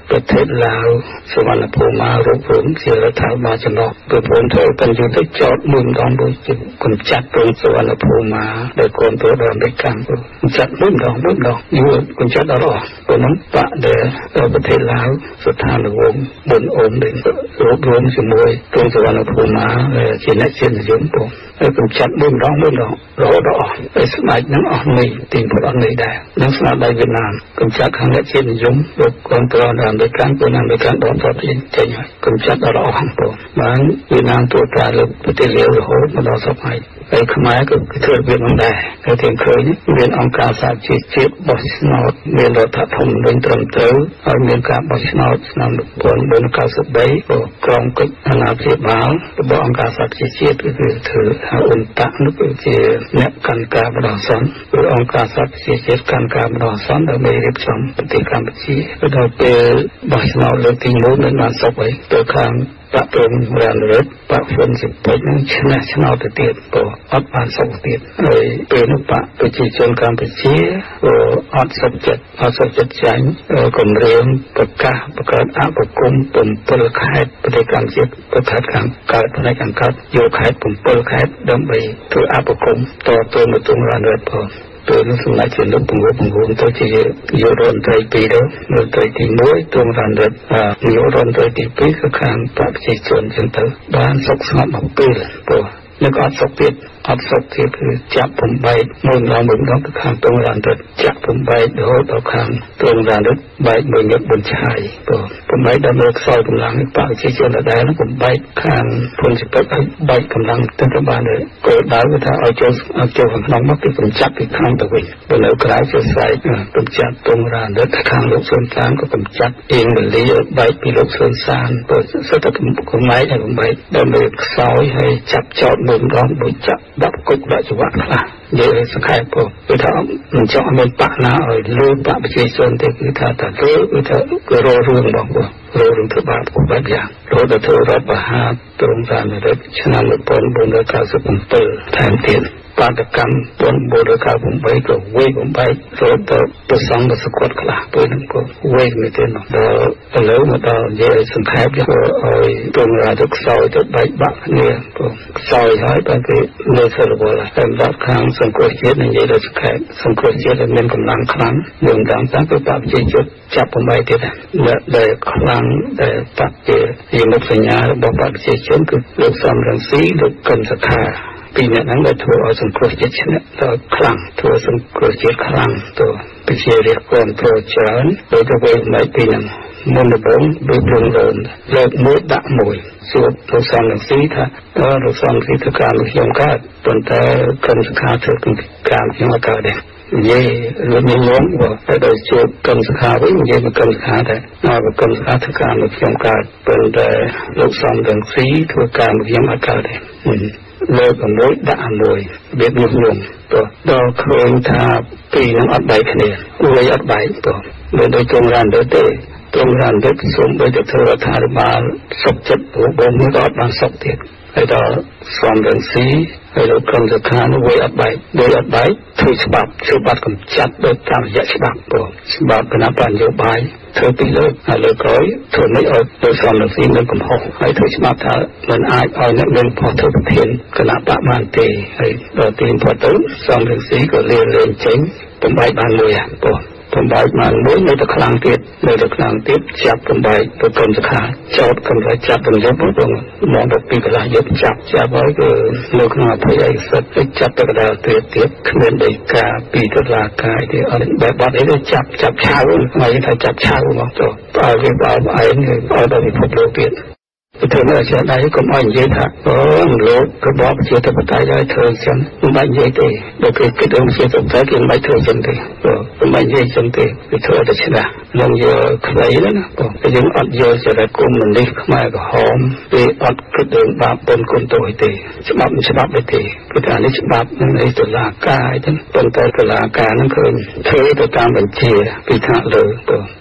ประเทศลาวสวรรณภูมิรวบรวมเสียรัฐบาลจำลองโดยผลเธอเป็นอยู่ได้จอดมุมดองโดยจิตคนจัดตรงสวรรณภูมิมาโดยคนตัวดอนไปกันจัดมุมดองมุมดองอยู่คนจัดตลอดคนนั้นปะเดอประเทศลาวสถานวงบนโอมเด่นรวบรวมสมุยตรงสวรรณภูมิมาเช่นนั้นเช่นยมปงไอ้คนจัดมุมดองมุมดองรอรอไอ้สมัยนั้นออกไม่ตีพลอันไม่ได้นักสนาใดเวียดนามคนจัดครั้งแรกเช่นยมรบคนตัวดอนไปกันคนนั้นไปกันดอนทอดเองใจใหญ่คนจัดตลอดของปงมันเวียดนามตัวตายเลยประเทศเลวโหดมาดอสมัยไอ้ขมายก็เกิดเวียนมันได้ไอ้เทียงเคยนี่เวียนองค์การสาจิตเจ็บบอสนอดเวียนรัฐธรรมเป็นตรมเตอเอาเวียนการบอสนอดนำผลบนการสุดใบก็กรองก็อนาเสียบาวบอกองค์การสาจิตเจ็บก็คือถือหาอุนตะนึกว่าจะแนบกันการบดอสันหรือองค์การสาจิตเจ็บกันการบดอสันเราไม่เรียบร้อยปฏิกรรมชีก็เราเป็นบอสนอดเรื่องที่โน้นนั้นมาสบายตัวข้างปะเป็นแรงเล็ดปะฝนสิบปีนั้นชนะชนะตัวเตียนก็อัดบานสองเตียนเลยเป็นปะไปจีจนการไปเชี่ยก็อัดสบจัดอัดสบจัดใจกลมเรียมประกาศประกาศอาบกุมปุ่มเปิลคายปฏิกรรมเจ็บประกาศการการในการคัดโยคายปุ่มเปิลคายดำไปถืออาบกุมต่อตัวมาตรงรันเล็ดพอตัวนั้นสมัยเช่นลูกปุ่งปุ่งปุ่งตัวที่โยรอนใจปีเดียวโยรอนใจที่ม้วยตรงรันเด็ดอ่าโยรอนใจที่ปีก็ข้างปรับจิตส่วนจนเตอบ้านสกสงัดหมกปีเลยตัวแล้วก็อัดสกเปียดอัดสกที่คือจับผมใบมือเราเหมือนน้องข้างตรงรันเด็ดจับผมใบเดี๋ยวต่อข้างตรงรันเด็ดใบเหมือนยกบนชายตัวผมใบดำเนินซอยกำลังปากจิตส่วนได้แล้วผมใบข้างพลสิบแปดใบกำลังตั้งแต่บ้านเลยก็ดาวก็ถ้าเอาโจเอาโจของน้องมักที่ผมจับอีกข้างตัวเองเป็นแล้วกลายเป็นสายผมจับตรงรันเด็ดข้างลูกส่วนสามก็ผมจับเองเหมือนเลี้ยใบปีลูกส่วนสามตัวสุดท้ายผมไม้ให้ผมใบดำเนินซอยให้จับจอดมุมร้อนบุญจับดับกุกได้จังหวะละเยอะสักแค่พอคือถ้ามันจะเอาเป็นปะนะเออรู้ปะไปเชื่อส่วนแต่คือถ้าแต่รู้คือถ้าก็รอเรื่องบอกว่ารู้เรื่องทุบาปกุบาปอย่างรู้แต่เธอรับประหารตรงสารเลยฉะนั้นเราปนบนราคาสุขุมเปิดแทนเทียนปาตกรรมปนบนราคาผมไปก็เว้ยผมไปรู้แต่ประสงค์สะกดกละเปิดนั่นก็เว้ยไม่เต็มหรอกเราแล้วมาต่อเยอะสังเกตก็เออตรงราทุกซอยจะใบบักเนี่ยก็ซอยหายไปก็เนื้อสรุปอะไรแต่ด้านข้างสังเกตเยอะในเยอะเราสังเกตสังเกตเยอะเป็นกำลังครั้งเรื่องต่างต่างก็ปรับใจจุดจับผมไปเด็ดและได้ครั้งได้ปรับเจยังไม่สัญญาบอกปรับใจเช่นคือลูกสามรังสีลูกกันสักขาปีนี้นั้นเราทัวร์สังเกตเจ็ดชนิดเราครั้งทัวร์สังเกตเจ็ดครั้งตัวไปเชียร์เรียกคนโปรเจอร์โดยตัวเองไม่ปีนั้นมันระเบิดดูดลงเดินเลิกมืดดักมวยส่วนลูกสามรังสีถ้าก็ลูกสามสีทุกการลูกยมกัดตอนแต่กันสักขาเธอเป็นการที่มาเกิดเด็กเย่เราไม่ย้อนว่าแต่โดยจุดกันสักขาไว้เย่มันกันสักขาแต่น่าเป็นกันสักขาทุกการลูกยมกัดเป็นแต่ลูกสามรังสีทุกการลูกยมเกิดเด็กเลิกกับมวยด่ามวยเบียดยุ่งยุ่งตัวเราเคยทาปีน้ำอัดใบคะแนนอุไรอัดใบตัวโดยโดยตรงรันโดยเตะตรงรันโดยสมโดยจะเทวทาบาลศพจัดหัวบนนี้ก็อัดบางศพเดียดไอ้เราสอนเรื่องสีไอ้เรากำจัดการอุไรอัดใบโดยอัดใบถือฉบับฉบับกำจัดโดยตามยะฉบับตัวฉบับเป็นปัญญาใบเธอไปเลิกเลิกร้อยเธอไม่เอาโดยสอนเรื่องสีเรื่องกำหอกไอ้เธอฉบับถ้ามันอายเอาเนี่ยเรื่องพอเธอเห็นขณะปะมันเตะไอ้เราตีนพอตื้อสอนเรื่องสีก็เรียนเรียนเจ๋งเป็นใบบานเลยอ่ะตัวผมใบมันม้วนในตะคลังเตียดในตะคลังเตียดจับผมใบตัวกลมจะขาดจอดกลมจะจับผมยับตรงมองแบบปีกระไรยับจับจับไว้ก็เลิกงานพยายสัตว์จับตะกระดาษเตียดเตียดเคลื่อนใบกาปีกระลากายเดี๋ยวอะไรแบบบัดนี้ได้จับจับเช้าไม่ใช่จับเช้าหรอกตัวเอาเรียบเอาไอ้เนี่ยเอาแบบพบโลเตียดเธอเมื่อเช้าได้ก็ไม่เยอะท่าโอ้โลกก็บอกเชื่อแต่ปัจจัยได้เธอฉันไม่เยอะเตะโดยคือเรื่องเชื่อสงสัยกินไม่เธอฉันเตะก็ไม่เยอะฉันเตะเธอจะชนะลงเยอะใครแล้วนะก็ยังอัดเยอะจะได้กุมมันดิขมาก็หอมไปอัดกระเดินบาปบนคนตัวเตะฉบับฉบับไปเตะกระดานนี้ฉบับนั่นในตุลากายทั้งต้นแต่ตุลากายนั่นคือเธอตัวตามบัญชีพิธาเลยตัว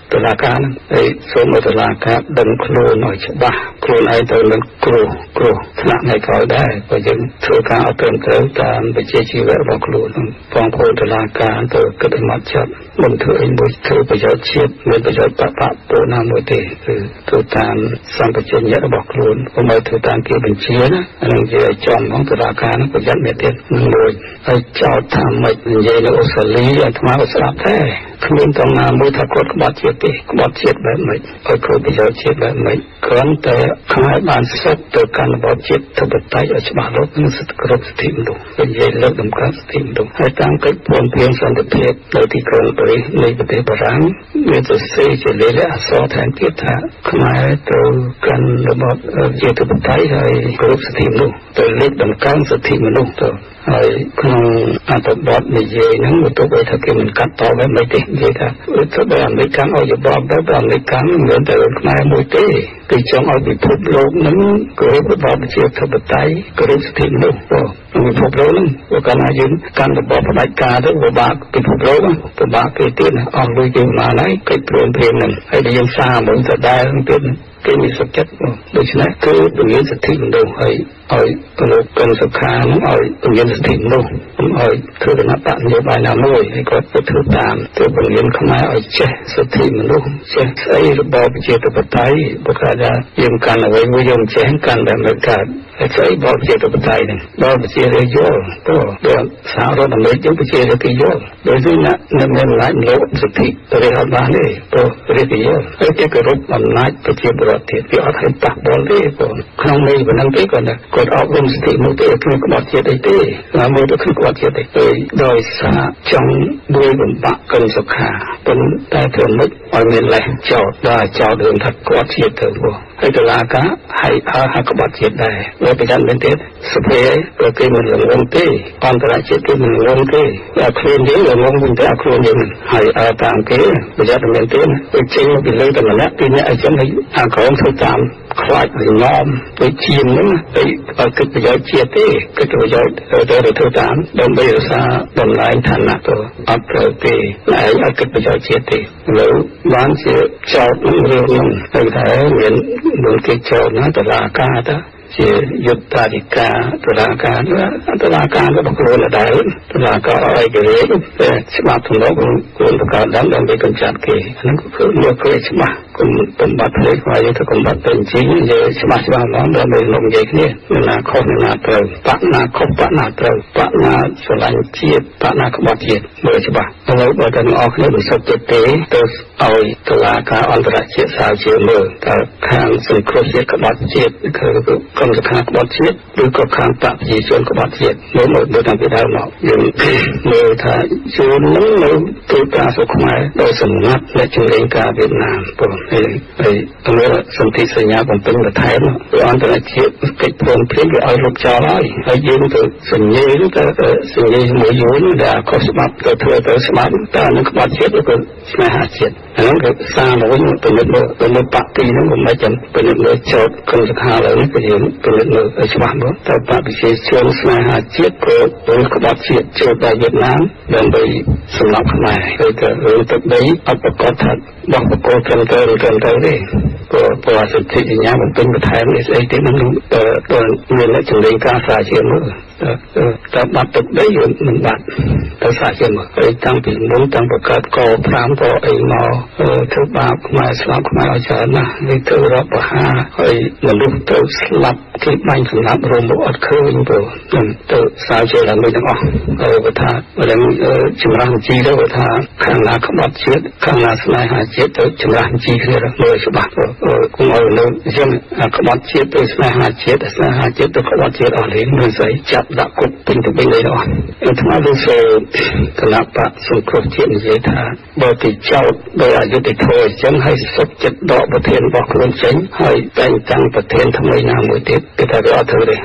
តុលាការហ្នឹងហើយសូមឲ្យតុលាការដឹងខ្លួនឲ្យច្បាស់ខ្លួនឯងទៅនឹងគ្រោះគ្រោះថ្នាក់នៃក្រោយដែរបើយើងធ្វើការអត់ត្រឹមត្រូវតាមវិជ្ជាជីវៈរបស់ខ្លួនបងប្អូនតុលាការទៅគិតឲ្យម៉ត់ចត់មិនធ្វើអីមួយធ្វើប្រយោជន៍ជាតិមានប្រយោជន៍បព្វពួកណាមួយទេគឺធ្វើតាមសម្បជញ្ញៈរបស់ខ្លួនមិនឲ្យធ្វើតាមគេបញ្ជាណាអានឹងជាចំของតុលាការនឹងប្រយ័ត្នមានទៀតមួយហើយចោទថាមិននិយាយនៅអូស្ត្រាលីអាត្មាក៏ស្ដាប់ដែរគ្មានតណាមួយថាគាត់ក្បត់ជាតិទេក្បត់ជាតិបែបម៉េចឲ្យគាត់ប្រយោជន៍ជាតិបែបម៉េចគ្រាន់តែខ្មែរបានសិទ្ធិទៅកាន់របបជាតិធិបតេយ្យឲ្យច្បាស់លាស់និងសិទ្ធិគ្រប់សិទ្ធិមនុស្សនិយាយលើកដំណើរសិទ្ធិមនុស្សហើយតាមកិច្ចព្រមព្រៀងសន្តិភាពនៅទីក្រុងប៉ារីសនៃប្រទេសបារាំងមានសរសេរជាលេខអក្សរថែមទៀតថាខ្មែរត្រូវកាន់របបជាតិធិបតេយ្យហើយគ្រប់សិទ្ធិមនុស្សទៅលើកដំកើងសិទ្ធិមនុស្សទៅហើយក្នុងអត្ថបទនិយាយហ្នឹងវាទៅថាគេមិនកាត់តបែបម៉េចទេនិយាយថាវាទៅបែបអាមេរិកឲ្យយោបល់បែបអាមេរិកមិនតែខ្មែរមួយទេគឺចង់ឲ្យពិភពលោកហ្នឹងគោរពរបបប្រជាធិបតេយ្យគោរពសិទ្ធិមនុស្សទៅពិភពលោកហ្នឹងវាកាលណាយើងកាន់របបផ្ដាច់ការទៅពិបាកពិភពលោកពិបាកគេទៀតអស់លុយគេមកហើយកិច្ចព្រមព្រៀងហ្នឹងហើយយើងសារមកទៅដែរទៀតគេមានសុខចិត្តដូច្នេះគឺពង្រឹងសិទ្ធិមនុស្សហើយឲ្យលោកកឹមសុខានឹងឲ្យពង្រឹងសិទ្ធិមនុស្សឲ្យធ្វើគណៈបកនយោបាយណាមួយហើយគាត់ទៅធ្វើតាមទៅពង្រឹងខ្មែរឲ្យចេះសិទ្ធិមនុស្សចេះស្អីរបបប្រជាធិបតេយ្យបើថាយើងកាន់អ្វីមួយយើងចេះកាន់តែមិនកើតហើយស្អីរបបប្រជាធិបតេយ្យហ្នឹងបបប្រជារាជយល់ទៅដល់សហរដ្ឋអាមេរិកយើងប្រជារាជយល់ដោយសារណានឹងមានអំណាចលោកសិទ្ធិរាជរដ្ឋបាលទេទៅរាជយល់ហើយគេគោរពអំណាចប្រជាពលរដ្ឋទៀតវាអត់ឲ្យប៉ះពាល់ទេបងក្នុងន័យប៉ុណ្ណឹងទេគាត់គាត់អប់រំសិទ្ធិមនុស្សទេគ្មានក្បត់ជាតិអីទេណាមួយទៅគ្មានក្បត់ជាតិទេដោយសារចង់មួយបំបាក់កឹមសុខាប៉ុន្តែធ្វើមិនឲ្យមានលេសចោតដល់ចោតរឿងថាក្បត់ជាតិទៅបងហើយតុលាការឲ្យឲ្យឲ្យក្បត់ជាតិដែរបើប្រចាំមែនទេសភាក៏គេមិនលងទេអន្តរជាតិគេមិនលងទេតែខ្លួនយើងលងវិញតែខ្លួនយើងហើយឲ្យតាមគេប្រចាំមែនទេទៅចេញពីលើតម្នាក់ពីអ្នកអញ្ចឹងឲ្យអាក្រមធ្វើតាមខ្លាចរងំទៅឈាមហ្នឹងទៅឲ្យគិតប្រយោជន៍ជាតិទេគិតប្រយោជន៍ទៅទៅធ្វើតាមដើម្បីរក្សាតម្លៃឋានៈទៅអត់ត្រូវទេតែឲ្យគិតប្រយោជន៍ជាតិទេឥឡូវបានជាចោតនឹងរឿងហ្នឹងទៅថាមាននឹងគេចោតណាតុលាការទៅជាយុទ្ធអធិការតុលាការតុលាការរបស់ខ្លួនដែរតុលាការឲ្យគេរៀបតែច្បាប់ទំនងខ្លួនប្រកាសដល់ដើម្បីកម្ចាត់គេហ្នឹងគឺមកគេច្បាស់គុំបំបត្តិផ្លេចមកយើងទៅកំបាត់ទៅជាយើងច្បាស់ច្បាស់ឡើងដើម្បីលោកនិយាយគ្នាណាខុសណាត្រូវបកណាខុសបកណាត្រូវបកណាស្រឡាញ់ជាតិបកណាក្បត់ជាតិមើលច្បាស់ហើយបើតែអស់គ្នាមិនសុខចិត្តទេទៅឲ្យតុលាការអន្តរជាតិសាជាមើលតើខាងសង្គ្រោះជាតិក្បត់ជាតិគឺកុំសខាក្បត់ជាតិឬក៏ខាងបកប្រជាជនក្បត់ជាតិមើលមើលតាំងពីដើមមកយើងមើលថាជួននឹងនៅទូការសុខខ្មែរដោយសម្ងាត់អ្នកជំនាញការវៀតណាមបងហើយហើយទៅសន្ធិសញ្ញាបំពេញបន្ថែមពីអន្តរជាតិកិច្ចព្រមព្រៀងគេឲ្យលុបចោលហើយហើយយើងទៅសញ្ញេទៅសញ្ញេមួយយូរដែលខុសច្បាប់ទៅធ្វើទៅច្បាប់តែនឹងក្បត់ជាតិឬក៏ស្នេហាជាតិអាហ្នឹងគឺសារមកវិញទៅលើទៅលើបកទីហ្នឹងមិនចាំទៅលើចោតកុំសខាឡើយគឺយើងទៅលើច្បាប់មកតែបកប្រជាជនស្នេហាជាតិក៏ទៅក្បត់ជាតិចូលដល់វៀតណាមដើម្បីសម្លាប់ខ្មែរហើយក៏រឿងទឹកដីអត់ប្រកបថាបោះបកគោត្រឹមត្រូវឬត្រឹមត្រូវទេក៏ព្រោះសិទ្ធិសញ្ញាបំពេញបន្ថែមនេះស្អីទេនឹងទៅមានអ្នកជំនាញការសាជាមើលតែបាត់ទឹកដីមិនបាត់ទៅសាជាមើលហើយតាំងពីមុនតាំងបង្កើតកប្រាំក៏អីមកធ្វើបាបខ្មែរស្លាប់ខ្មែរឲ្យច្រើនណាស់នេះទៅរកបហាហើយមនុស្សទៅស្លាប់គេបាញ់សម្លាប់រមមកអត់ឃើញព្រោះទៅសាជាឡើងវិញទាំងអស់ហើយបើថាឡើងចម្រាស់ជីទៅបើថាខាងណាក្បត់ជាតិខាងណាស្នេហាជាតិទៅចម្រាស់ជីគ្នាមើលច្បាស់គុំឲ្យនៅជាក្បត់ជាតិទៅស្នេហាជាតិស្នេហាជាតិទៅក្បត់ជាតិអស់លេងមិនស្អីចាប់ដាក់គុកពេញទៅពេញเลยអស់អាត្មាលើសគណៈបកសង្គ្រោះជាតិនិយាយថាបើទីចោតដោយអយុត្តិធម៌អញ្ចឹងឲ្យសុខចិត្តដកប្រធានរបស់ខ្លួនចេញហើយតែងតាំងប្រធានថ្មីណាមួយទៀតគេថាវាអត់ធ្វើទេ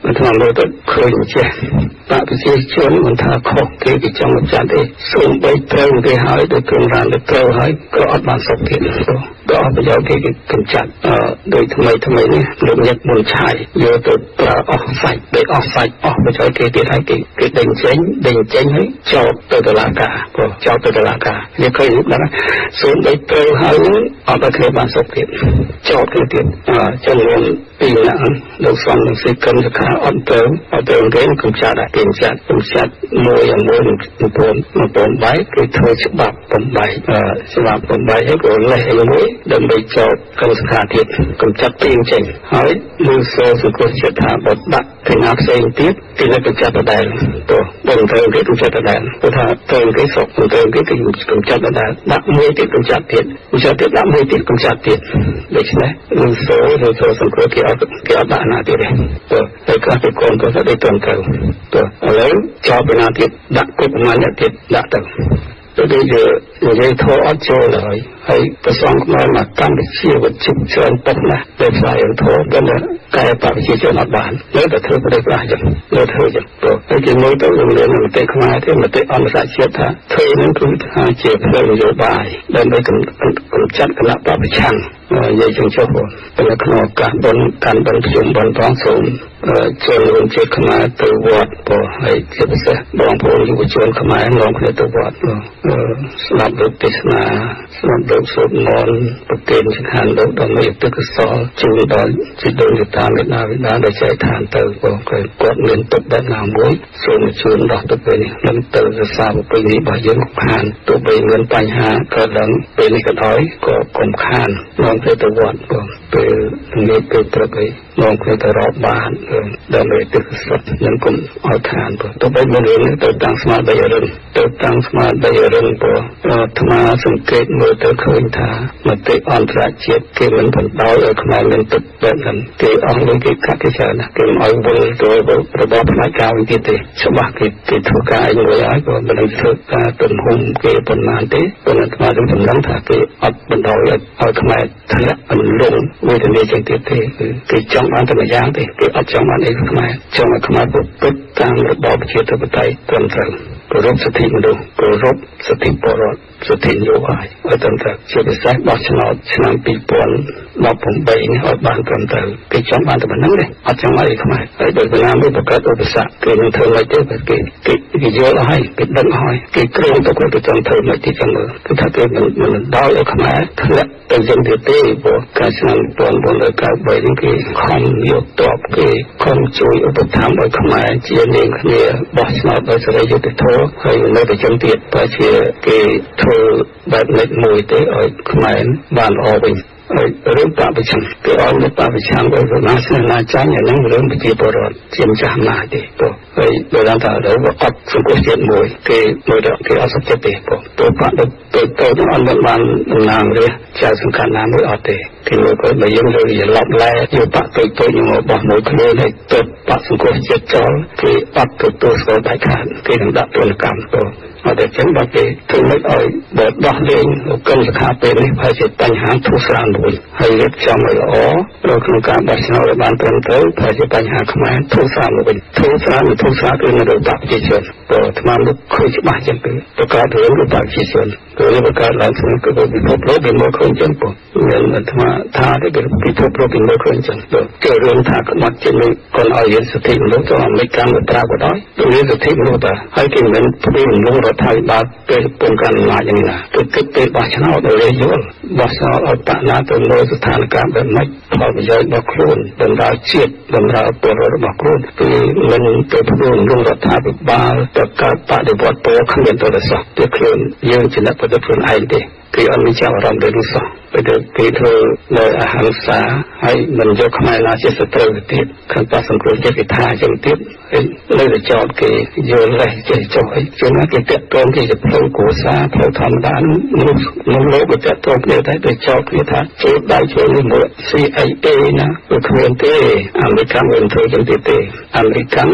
มันทำเราต้องเคยเจ็บปะพิเศษชวนมันท่าขอกที่กิจจังจันเองส่งไปเติมไปหายโดยเครื่องรางโดยเติมหายก็อัดบานสกเทียนก็เอาไปยาวที่กำจัดโดยทำไมทำไมเนี่ยเรื่องยักษ์บนชายโยตัวปลาออกใส่ไปออกใส่ออกไปใช้เกติให้กิเกติเด้งเจงเด้งเจงให้จอบตัวตลาดกาก็จอบตัวตลาดกาเนี่ยเคยรู้แล้วนะส่งไปเติมหายเอาไปเคยบานสกเทียนจอบเทียนจำนวนปีละเราฟังสิกรรมจะขาอ่อนเติมเอาเติมเรื่องกำจัดเกณฑ์จัดกำจัดมวยอย่างมวยมันปนมันปนใบคือเธอฉบับปนใบฉบับปนใบให้ก็เลยอย่างมวยดำไปจอบกำสังขาติดกำจัดปีนเจงหายมือโซ่สุกุลเชิดหาบดดักถึงอักเสบติดที่นั่นกำจัดตะแดงตัวเติมเติมที่กำจัดตะแดงตัวถ้าเติมที่ศพเติมที่กำจัดตะแดงดักมวยติดกำจัดติดกำจัดติดดักมวยติดกำจัดติดเด็กใช่ไหมมือโซ่มือโซ่สังกุลที่เอาที่เอาบ้านนาติดเลยตัวไอ้การเป็นคนก็จะได้เติมเติมตัวแล้วจอบเป็นนาติดดักกุบมันเนี่ยติดดักเติมตัวนี้จะจะโทรอัดโจเลยให้ประสานมามาตั้งเชี่ยวกับชุมชนปุ๊บนะได้ฝ่ายโทรกันเลยกายปากชี้ชนอัดบานแล้วแต่เธอไม่ได้กล้าจังแล้วเธอจังตัวไอ้ที่มือตัวโรงเรียนมันเตะเข้ามาที่มันเตะอันสายเชี่ยวท่าเธอนั้นคือหาเจ็บเรื่องนโยบายเดินไปกำกำจัดคณะปราบชังใหญ่จังเจ้าคนเป็นขนมการบนการบรรจุบนท้องสมเชิญลงเจ็ดขมาตัววัดพอให้เจ็บเสียบางพงอยู่ชวนขมาลองในตัววัดสลับดุติสนาสลับดุสวดมนต์ประเคนสังหารดุดอกไม้ตึกสอจูดอนจิตดวงจิตตาเมตนาวิญญาณได้ใช้ทานเติมก็เคยกดเงินตกแบบนางมวยส่วนชวนดอกตัวเป็นนั้นเติมจะทราบไปนี้บ่ายยังผ่านตัวไปเงินปัญหาก็หลังเป็นกระถอยก็กลมขานลองในตัววัดก็เป็นเงินเป็นประเภทลองในตัวรอบบ้านดำเนินตึกสดยังคงเอาทานตัวตัวไปเมื่อเรื่องตัวตั้งสมาธิเรื่องตัวตั้งสมาธิเรื่องตัวธรรมะสังเกตเมื่อตัวเคยท่ามันเตะอันตรายเจ็บเกี่ยมันผลดาวเออขมาเงินตึกแบบนั้นเกี่ยอันเรื่องเกี่ยกัดที่เชิญนะเกี่ยเอาบนตัวระบบพนักงานวิธีเตะฉบับเกี่ยเกี่ยทุกการยังไงก็มันเป็นทุกการตุนหุ่มเกี่ยปนนานเตะปนธรรมะถึงถึงนั้นถ้าเกี่ยอัดบนดาวเอาขมาทะเลมันลงเวทนาจังเตะเตะเกี่ยจ้องอันธรรมยางเตะเกี่ยอัดจ้องอันเองขมาจ้องขมาปุ๊บปุ๊บตามระบบเชื้อตัวไปตรงตรงกรบสติมาดูกรบสติปรดสติโยบายไว้ตั้งแต่เชื่อไปแทรกบอกชนะชนะปีปอนเราผมไปนี่เอาบ้านตรงตรงไปจ้องบ้านแต่มันนั่นเลยเอาจังหวะอีกทำไมไอ้โดยเวลาไม่ประกาศอุปสรรคเกิดมันเธอไม่เจอแบบเกิดเกิดเกิดเยอะแล้วให้เกิดดังหอยเกิดเกลียวตะกุยไปจนเธอไม่ติดจังเลยคือถ้าเกิดมันมันดาวเอาขมาทะเลเป็นยังเดือดเต้บวกการชนะปอนบนเลยการไปนี่คือคอมยกตอบคือคอมช่วยอุปถัมภ์เอาขมาเจียนเองเนี่ยบอกชนะไปสลายยุติโทให้ไม่ไปจำเตียดไปเชียร์เกย์เธอแบบเล็กมวยเตะเอาขมาบ้านออกไปเรื่องป่าประชังก็เอาเรื่องป่าประชังไปก็น่าเสียน่าจังอย่างนั้นเรื่องปฏิปรดเจียมจามนาดีก็ไอ้โดยการต่างเราก็อัดสกุลเจียนมวยเกย์มวยดอกเกย์เอาสักเจ็ดปีก็ตัวป่าตัวตัวตัวต้องอันเป็นมันนางเลยชาสังขารนางมวยอัดเตะที่มวยก็ไม่ยังเลยอย่าหลับแลอยู่ป่าตัวตัวอยู่บ่มวยขลุ่ยให้ตัวป่าสกุลเจียนจอที่อัดตัวตัวสกุลไปขาดที่ทางดับตัวกรรมตัวเอาแต่จังบางทีถึงไม่เอาบทดอกเลี้ยงกันราคาเป็นให้ภายในปัญหาทุสานบุญให้เรียกจำไว้อ๋อเราคือการบัชนาในบ้านเติมเติมภายในปัญหาขมายทุสานบุญทุสานทุสานคือในระดับที่เชิญตัวธรรมะลุกคุยจะมาจังเป็นประกาศเรื่องระดับที่เชิญตัวนี้ประกาศหลังสุดก็เป็นพบโลกเป็นโลกคนจังปุ๊บเงินธรรมะท่าได้เป็นพิภพโลกเป็นโลกคนจังตัวเกิดเรื่องท่าก็มักจะมีคนเอาเย็นสติมันรู้ตัวไม่การมันตราก็ได้ตรงนี้สติมันรู้แต่ให้กินเหมือนพอดีมันรู้เราไทยบาดเป็นปนกันมาอย่างนี้นะตัวเกิดเป็นบาชนะโดยเยอะบาชนะเอาตาหน้าตัวโลสถานการณ์แบบไม่พอไปย่อยบักโคลนบรรดาเชียดบรรดาปวดระบักโคลนคือมันตัวพรุ่งรุ่งรัฐาบิบาลแต่การปฏิบัติตัวขึ้นเป็นตัวละสองตัวโคลนยังจะนับเป็นตัวไอเดียคืออันนี้จะรำเดินสองไปเดินไปเธอเลยอาหารสาให้มันยกขมายลาเจสตร์ติดขันตาสังกุลจะติดท่าจังติดเลยจะจอดเกยโยนเลยจะจอยจนนั้นเกยเตะตรงที่จะพลอยกูซาพลอยทำด้านนุ่มนุ่มโลกจะตรงเดียวได้ไปจอดเกยท่าจุดได้ช่วยหมด ซี ไอ เอ นะอุคเวนเตอเมริกันเงินเธอจังติดเตอเมริกันไปจ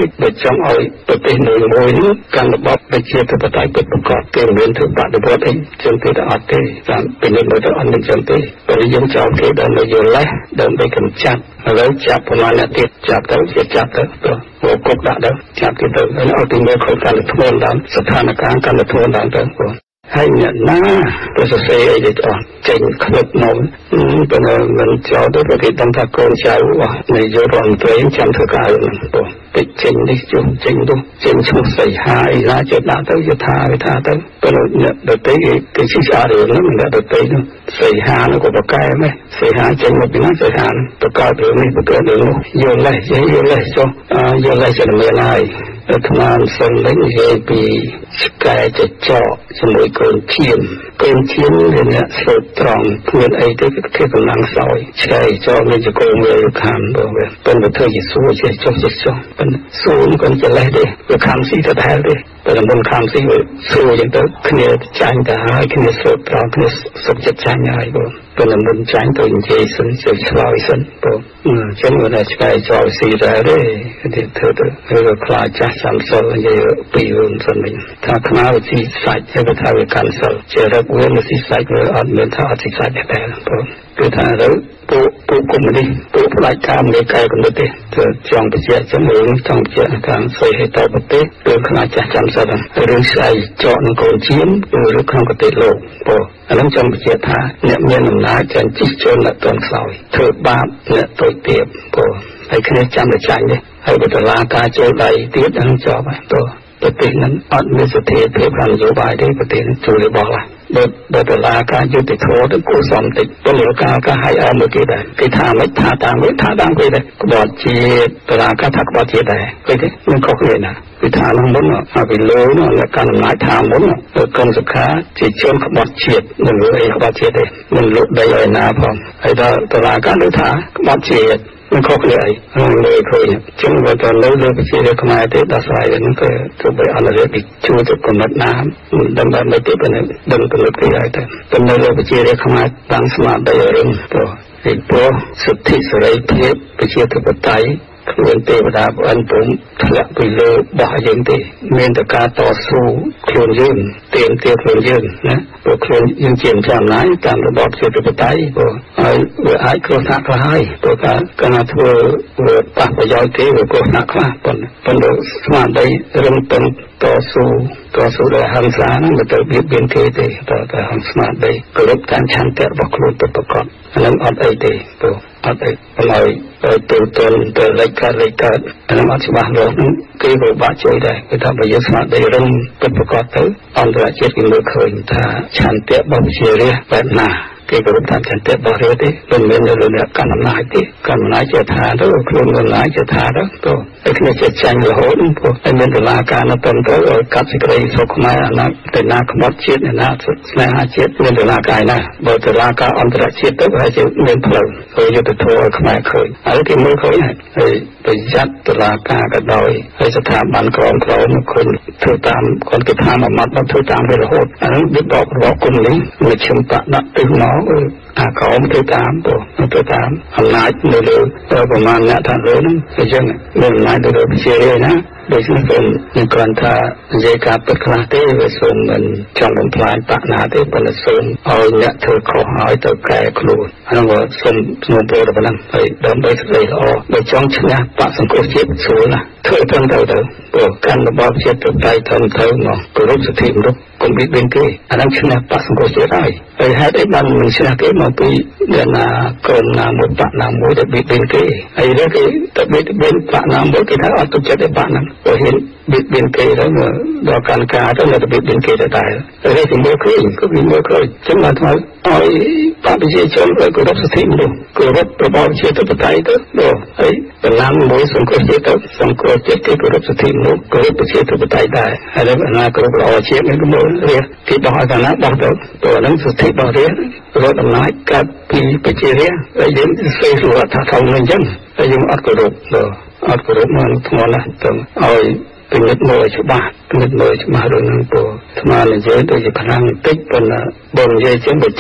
ងឲ្យប្រទេសមួយមួយនេះកាន់របបប្រជាធិបតេយ្យពិតប្រាកដគេមានធ្វើបដិវត្តអីចឹងទេតែអត់ទេតាមពីនេះមកទៅអត់មានចឹងទេបើយើងចោលគេដើម្បីយកលេសដើម្បីកម្ចាត់ឥឡូវចាប់ប្រមាណអ្នកទៀតចាប់ទៅជាចាប់ទៅទៅមកគុកដាក់ទៅចាប់គេទៅហើយឲ្យទីមើលខុសកាន់តែធ្ងន់ដល់ស្ថានភាពកាន់តែធ្ងន់ដល់ទៅបងហើយអ្នកណាទៅសរសេរអីទៅអស់ចេញក្លឹបមកប៉ុន្តែមិនចោលទៅគេដឹងថាកូនចៅរបស់នាយករដ្ឋមន្ត្រីចាំធ្វើការហ្នឹងបងតិចចេញនេះជុំចេញនោះចេញឈ្មោះសីហាអីណាចេះដាក់ទៅយថាវាថាទៅប៉ុន្តែអ្នកដទៃគេគេឈឺស្អាតរឿងហ្នឹងអ្នកដទៃនោះសីហានោះក៏បកកែមែនសីហាចេញមកពីណាសីហាបកកែរឿងនេះបកកែរឿងនោះយកលេសយកលេសចុះយកលេសจะមានហើយថ្មសិនលេងនិយាយពីឆ្កែចចកជាមួយកូនឈាមកូនឈាមវាអ្នកស្រូតត្រង់គ្មានអីទេគេកម្លាំងសោយឆ្កែចកមានចកងវាខានបងវាប៉ុន្តែធ្វើជាសួរជាចុះជាចុះប៉ុន្តែសួរក៏ចេះលេសទេវាខាំស៊ីទៅដែរទេតែមុនខាំស៊ីវាសួរយ៉ាងទៅគ្នាចាញ់ទៅហើយគ្នាស្រូតត្រង់គ្នាសុខចិត្តចាញ់ហើយបងប៉ុន្តែមុនចាញ់ទៅនិយាយសិនទៅឆ្លើយសិនបងអញ្ចឹងវាឆ្កែចកស៊ីដែរទេគេធ្វើទៅហើយខ្លាចចាស់ចាំសិលនិយាយពីរឿងសិនវិញថាខ្នាវិធីសាច់គេថាវាកាន់សិលជារឹកវាវិធីសាច់វាអត់មានថាអត់សាច់ដែរបងគឺថាទៅពួកពួកគុំនេះពួកផ្លាច់ការមេកែកំណត់ទេទៅចង់បញ្ជាក់ចំរឿងចង់បញ្ជាក់ខាងស្អីឲ្យតប្រទេសគឺខ្លាចចាស់ចាំសិលរឿងស្អីចកនឹងកូនឈាមឬក្នុងប្រទេសលោកបងអានឹងចង់បញ្ជាក់ថាអ្នកមានអំណាចចាញ់ជិះចូលអ្នកតន់ខ្សោយធ្វើបាបអ្នកតូចទាបបងហើយគ្នាចាំតែចាញ់ទេហើយបើតឡាការចូលដៃទៀតហ្នឹងចប់ហើយទៅប្រទេសហ្នឹងអត់មានស្ថិរភាពខាងនយោបាយទេប្រទេសហ្នឹងជួយរបស់ហើយបើបើតឡាការយុតិធម៌ទៅគួរសមតិចពលរដ្ឋការក៏ឲ្យអើមកគេដែរគេថាមិនថាតាមវិញថាតាមគេដែរក្បត់ជាតិតឡាការថាក្បត់ជាតិដែរគេទេមិនខុសគ្នាណាគេថានោះមុនឲ្យពីលើនោះអ្នកកាន់អំណាចថាមុនទៅកុំសុខាជាជនក្បត់ជាតិមិនលើអីក្បត់ជាតិទេមិនលុបដីឲ្យណាផងហើយដល់តឡាការលើថាក្បត់ជាតិមិនខុសគ្នាអីលើឃើញចឹងបើតើលើលើប្រជារាស្ត្រខ្មែរទេដល់ស្រាយហ្នឹងគឺទៅបីអន្តរជាតិជួយទៅកំណត់ណាមិនដឹងតែទេប៉ុន្តែដឹងកំណត់គេហើយទៅប៉ុន្តែលើប្រជារាស្ត្រខ្មែរតាំងស្មារតីរឿងព្រោះពីព្រោះសិទ្ធិសេរីភាពប្រជាធិបតេយ្យគ្មានទេវតាប្អិនពុំធ្លាក់ពីលើបោះយើងទេមានតែការតស៊ូខ្លួនយើងទៀមទាខ្លួនយើងណាព្រោះខ្លួនយើងជាម្ចាស់អំណាចតាមរបបប្រជាធិបតេយ្យព្រោះហើយវាអាចគ្រោះថ្នាក់ខ្លះហើយព្រោះការកណាធ្វើវាប៉ះប្រយោជន៍ទេវាគ្រោះថ្នាក់ខ្លះប៉ុន្តែប៉ុន្តែស្មារតីរឹងតឹងតស៊ូតស៊ូដោយហិង្សាហ្នឹងមិនទៅបៀតបៀនគេទេតើតែហិង្សាស្មារតីគោរពតាមឆន្ទៈរបស់ខ្លួនទៅប្រកបអានឹងអត់អីទេព្រោះអត់អីឡើយទៅទៅទៅលេខកើតលេខកើតអានឹងអត់ច្បាស់លាស់ហ្នឹងគេក៏បាក់ជួយដែរគេថាបើយើងស្មារតីរឹងពិតប្រាកដទៅអន្តរជាតិគេមើលឃើញថាឆន្ទៈរបស់ប្រជារាស្ត្របែបណាគេគោរពតាមចន្ទៈរបស់រាជទេមិនមែនលើអ្នកកាន់អំណាចទេកាន់អំណាចជាថាទៅខ្លួនអំណាចជាថាទៅទៅតែគ្នាជាចាញ់រហូតព្រោះតែមានតឡាការនៅតាមទៅឲ្យកាត់សេចក្តីសុខខ្មែរអាណាតែណាក្បត់ជាតិណាស្នេហាជាតិមានតឡាការណាបើតឡាការអន្តរជាតិទៅហើយជាមានផ្លូវហើយយុទ្ធធម៌ឲ្យខ្មែរឃើញហើយគេមើលឃើញហើយប្រយ័ត្នតឡាការក៏ដោយហើយស្ថាប័នក្រមក្រមឃើញធ្វើតាមគាត់គេថាមួយម៉ាត់មកធ្វើតាមវារហូតអានោះវាដករបស់គុំនេះមិនឈឹមបដាក់ទៅមកអាក្រមទៅតាមទៅតាមអំណាចនៅលើប្រមាណអ្នកថាលើហ្នឹងអញ្ចឹងមានអំណាចទៅលើប្រជារាស្ត្រណាដូច្នេះខ្ញុំនឹងគ្រាន់ថានិយាយការពិតខ្លះទេវាសូមមិនចង់បំផ្លាញបកណាទេប៉ុន្តែសូមឲ្យអ្នកធ្វើខុសឲ្យទៅកែខ្លួនហ្នឹងក៏សូមស្នើពលប៉ុណ្ណឹងហើយដើម្បីសេចក្តីល្អបើចង់ឈ្នះបកសង្គ្រោះជាតិស្រួលណាធ្វើត្រឹមត្រូវទៅព្រោះកាន់របបជាតិប្រតិធម្មទៅមកគោរពសិទ្ធិមនុស្សកុំបៀតបៀនគេអានឹងឈ្នះបកសង្គ្រោះជាតិហើយហើយហេតុអីបានមិនឈ្នះគេមកពីអ្នកណាក្រុមណាមួយបកណាមួយដែលបៀតបៀនគេហើយលើគេទៅបៀតបៀនបកណាមួយគេថាអត់ទុកចិត្តទេបកហ្នឹងព្រោះហ៊ានបៀតបៀនគេទៅដល់ការការទៅនៅបៀតបៀនគេទៅដែរហើយគេមើលឃើញក៏វាមើលឃើញចឹងបានថាឲ្យបកប្រជាជនគោរពសិទ្ធិមនុស្សគោរពរបបជាតិធិបតេយ្យទៅដល់ហើយបណ្ណាមួយសង្គ្រោះជាតិទៅសង្គ្រោះជាតិគេគោរពសិទ្ធិមនុស្សគោរពប្រជាធិបតេយ្យដែរហើយបណ្ណាគោរពល្អជាតិនេះក៏មើលរៀបគេបោះឲ្យកាលណាបោះទៅព្រោះហ្នឹងសិទ្ធិរបស់រាជរដ្ឋអំណាចកាត់ពីប្រជារាស្ត្រហើយយើងស្ដីសុរដ្ឋធម៌នឹងអញ្ចឹងហើយយើងអត់គោរពអត់គោរពមកធ្ងន់ណាស់ទៅឲ្យពិនិត្យមើលច្បាស់ពិនិត្យមើលច្បាស់រឿងហ្នឹងព្រោះស្មាននិយាយដូចជាខ្លាំងបន្តិចប៉ុន្តែបើនិយាយចឹងបើចេញ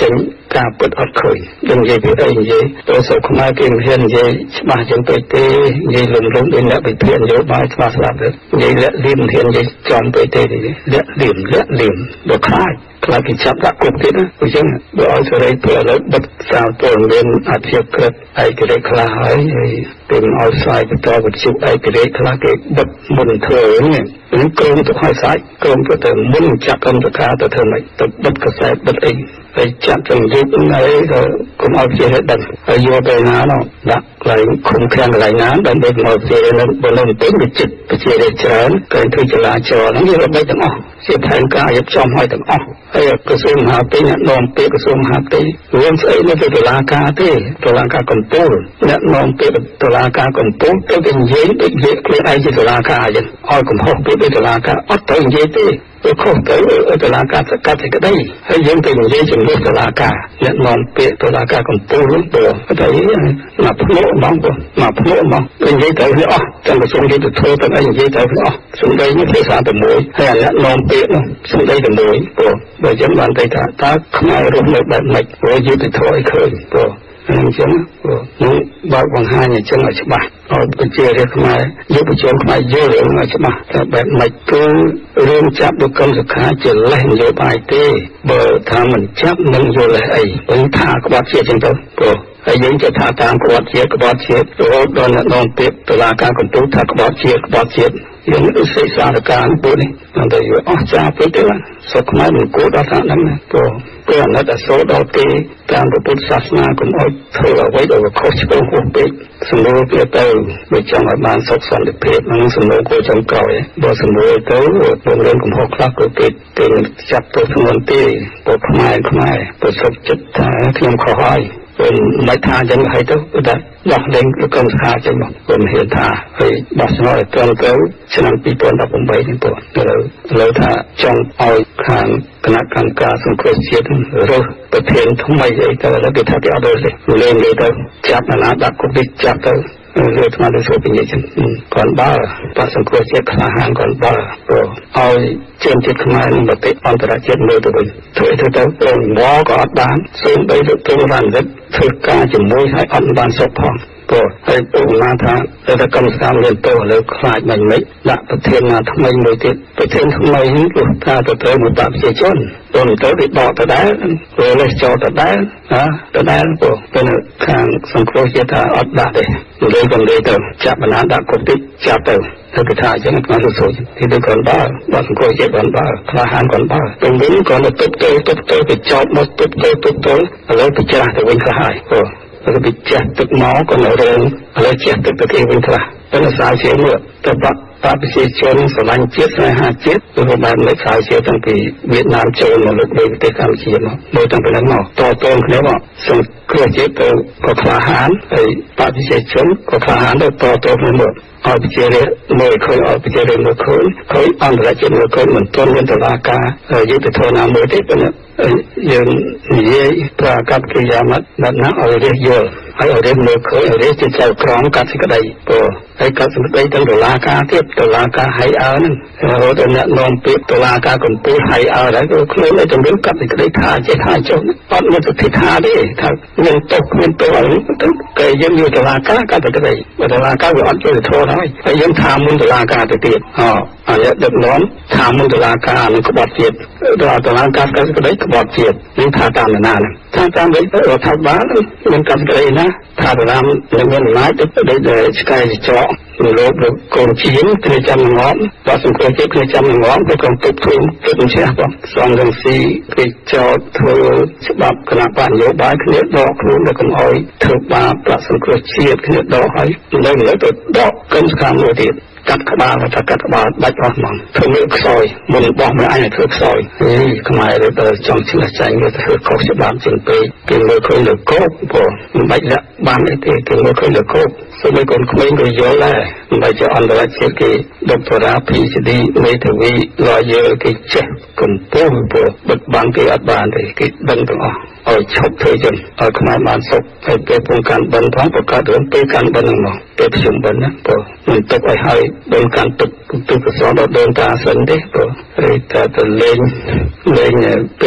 ការពិតអត់ឃើញយើងនិយាយពីអីនិយាយទៅសុខខ្មែរគេមិនហ៊ាននិយាយច្បាស់ជាងពេកទេនិយាយលំលំដូចអ្នកវិភាគនយោបាយច្បាស់ស្លាប់ទេនិយាយលាក់លៀមហ៊ាននិយាយចំពេកទេលាក់លៀមលាក់លៀមដល់ខ្លាចខ្លាចគេចាប់ដាក់គុកទៀតណាអញ្ចឹងបើឲ្យសេរីព្រោះឥឡូវបិទសារព័ត៌មានអធិក្រិតឯករាជ្យខ្លះហើយពេលឲ្យផ្សាយបន្តវិទ្យុឯករាជ្យខ្លះគេបិទមុនធ្វើនេះនឹងក្រុមទៅឲ្យផ្សាយក្រុមទៅទៅមុនចាប់កម្មសការទៅធ្វើម៉េចទៅបិទកសែតបិទអីហើយចាប់ទាំងយប់ហ្នឹងហើយក៏កុំឲ្យជាហេតុដឹងហើយយកទៅណានោះដាក់កន្លែងឃុំឃាំងកន្លែងណាដើម្បីកុំឲ្យជានៅបលំពេញវិចិត្រប្រជារាស្ត្រច្រើនគេធ្វើចលាចរហ្នឹងវារបៀបទាំងអស់ជាផែនការរៀបចំឲ្យទាំងអស់ហើយក្រសួងមហាផ្ទៃអ្នកនាំពាក្យក្រសួងមហាផ្ទៃរួមស្អីនៅទៅតុលាការទេតុលាការកំពូលអ្នកនាំពាក្យតុលាការកំពូលទៅនិយាយដូចជាខ្លួនឯងជាតុលាការអញ្ចឹងឲ្យកំហុសពីតុលាការអត់ទៅនិយាយទេទៅខុសទៅតុលាការសកាត់សេចក្តីហើយយើងទៅនិយាយជំនួសតុលាការអ្នកនាំពាក្យតុលាការកំពូលនោះទៅតែមកភ្នាក់ហ្មងមកភ្នាក់ហ្មងនិយាយទៅវាអស់តែក្រសួងយុទ្ធធ្វើទៅអីនិយាយទៅវាអស់សំដីនេះភាសាតែមួយហើយអ្នកនាំពាក្យនោះសំដីតែមួយព្រោះបើយើងបានទៅថាតើខ្មែររស់នៅបែបម៉េចព្រោះយុទ្ធធ្វើឲ្យឃើញព្រោះអញ្ចឹងនោះបើបង្ហាញអញ្ចឹងឲ្យច្បាស់ឲ្យប្រជារាស្ត្រខ្មែរយុវជនខ្មែរយល់រឿងឲ្យច្បាស់ថាបែបម៉េចគឺរឿងចាប់លោកកឹមសុខាជាលេសនយោបាយទេបើថាមិនចាប់នឹងយល់លេសអីវិញថាក្បត់ជាតិអញ្ចឹងទៅព្រោះហើយយើងจะថាតាមក្បត់ជាតិក្បត់ជាតិរហូតដល់អ្នកនាំពាក្យតុលាការកំពូលថាក្បត់ជាតិក្បត់ជាតិយើងឧស្សាហកម្មពួកនេះតែយកអស់ចាពេកទៅសុខខ្មែរមិនគួរដល់ថាហ្នឹងណាព្រោះព្រោះអនុត្តសូរដល់គេតាមពុទ្ធសាសនាកុំឲ្យធ្វើអ្វីដែលខុសឆ្គងហួសពេកសម្រួលវាទៅបើចង់ឲ្យបានសុខសន្តិភាពនឹងសម្រួលគួរចុងក្រោយបើសម្រួលទៅពលរឿងកំហុសខ្លះក៏គេគេចាប់ទៅធ្ងន់ទេពលខ្មែរខ្មែរប្រសពចិត្តថាខ្ញុំខុសហើយមិនថាអញ្ចឹងហើយទៅតែដោះលែងលោកកឹមសុខាចឹងមកខ្ញុំហ៊ានថាហើយបោះឆ្នោតត្រឹមត្រូវឆ្នាំពីរពាន់ដប់ប្រាំបីនេះទៅឥឡូវឥឡូវថាចង់ឲ្យខាងគណៈកម្មការសង្គ្រោះជាតិរើសប្រធានថ្មីអីទៅឥឡូវគេថាគេអត់រើសទេលេងលេងទៅចាប់អាណាដាក់គុកចាប់ទៅលើថ្មទៅចូលពីនេះចឹងគាត់បើបសង្គ្រោះជាតិខ្លះហានគាត់បើព្រោះឲ្យជនជាតិខ្មែរនឹងប្រទេសអន្តរជាតិមើលទៅវិញធ្វើទៅទៅព្រមមកក៏អត់បានសូម្បីទៅទៅបានវិទ្យធ្វើការជាមួយឲ្យអត់បានសុខផងព្រោះហើយពុកណាថាតែកម្មការមានទៅលើខ្លាចមិនមិនដាក់ប្រធានណាថ្មីមួយទៀតប្រធានថ្មីនេះព្រោះថាទៅត្រូវមកតាប្រជាជនទៅទៅវាដកទៅដែរព្រោះលេសចោលទៅដែរណាទៅដែរព្រោះទៅខាងសង្គ្រោះជាតិថាអត់ដាក់ទេលើកំលេទៅចាប់បណ្ដាដាក់គុកតិចចាប់ទៅទៅគេថាអញ្ចឹងគាត់ទៅចូលទីទៅគាត់បើបើសង្គ្រោះជាតិគាត់បើខ្លាហានគាត់បើទៅវិញគាត់ទៅទៅទៅទៅទៅចោលមកទៅទៅទៅទៅឥឡូវទៅចាស់ទៅវិញខ្លះហើយព្រោះទៅពីចាស់ទឹកមកក៏នៅរឿងឥឡូវចាស់ទឹកទៅគេវិញខ្លះទៅសារជាមើលទៅបាក់តាប្រជាជនស្រឡាញ់ជាតិស្នេហាជាតិទៅបានលេខសារជាតាំងពីវៀតណាមចូលមកលើកដីប្រទេសកម្ពុជាមកដោយតាំងពីហ្នឹងមកតតងគ្នាមកសង្គ្រោះជាតិទៅក៏ក្លាហានហើយតាប្រជាជនក៏ក្លាហានទៅតតគ្នាមកឲ្យប្រជារាស្ត្រមើលឃើញឲ្យប្រជារាស្ត្រមើលឃើញហើយអន្តរជាតិមើលឃើញមិនទាន់មានតុលាការយុត្តិធម៌ណាមួយទេប៉ុន្តែយើងនិយាយប្រកាសកិរិយាមត្តដល់ណាឲ្យរាជយល់ហើយឲ្យរាជមើលឃើញឲ្យរាជជាចៅក្រមកាត់សេចក្តីព្រោះហើយកាត់សេចក្តីទាំងតុលាការទៀតតុលាការហៃអើហ្នឹងរហូតដល់អ្នកនាំពាក្យតុលាការកំពូលហៃអើហើយក៏ខ្លួនឯងជំរុញកាត់សេចក្តីថាចេះថាចុះអត់មានសិទ្ធិថាទេថាយើងទៅមានទៅឲ្យគេយើងយកតុលាការកាត់សេចក្តីបើតុលាការវាអត់ជួយធម៌ហើយហើយយើងថាមុនតុលាការទៅទៀតអអានេះដឹកនាំថាមុនតុលាការនឹងក្បត់ជាតិដល់តុលាការកាត់សេចក្តីក្បត់ជាតិនឹងថាតាមណាហ្នឹងថាតាមវិញទៅរដ្ឋាភិបាលមានកាត់សេចក្តីណាថាទៅតាមនឹងមានអំណាចទៅដូចឆ្កែចោលោកលោកកូនជាងគ្នាចាំងំបើសង្គ្រោះជាតិគ្នាចាំងំទៅកងទឹកធំទឹកមិនចេះបងសំរងស៊ីគេចោតធ្វើច្បាប់គណៈបញ្ញោបាយគ្នាដកខ្លួនទៅកុំអោយធ្វើបាបប្រសង្គ្រោះជាតិគ្នាដកហើយនៅលើទៅដកកឹមស្កាមមួយទៀតកាត់ក្បាលថាកាត់ក្បាលបាច់អស់ហ្មងធ្វើមើលខ្សោយមុនបោះមិនអញធ្វើខ្សោយហេខ្មែរទៅចង់ឆ្លះចាញ់ទៅធ្វើខុសច្បាប់ជាងពេកគេមើលឃើញលើកោបព្រោះមិនបាច់លាក់បានអីទេគេមើលឃើញលើកោបសូម្បីកូនក្មេងក៏យល់ដែរមិនបាច់ជាអន្តរជាតិគេដុកទ័រ ភី អេច ឌី មេធាវី lawyer គេចេះកំពុងព្រោះបិទបាំងគេអត់បានទេគេដឹងទាំងអស់ឲ្យឈប់ធ្វើចឹងឲ្យខ្មែរបានសុខហើយពេលពងកាន់បិណ្ឌផងប្រកាសរឿងពេលកាន់បិណ្ឌហ្នឹងមកពេលប្រជុំបិណ្ឌណាព្រោះមិនទុកឲ្យហើយដល់កាន់ទឹកទឹកកសលដល់ដើមតាសិនទេព្រោះហើយតែទៅលេងលេងពេល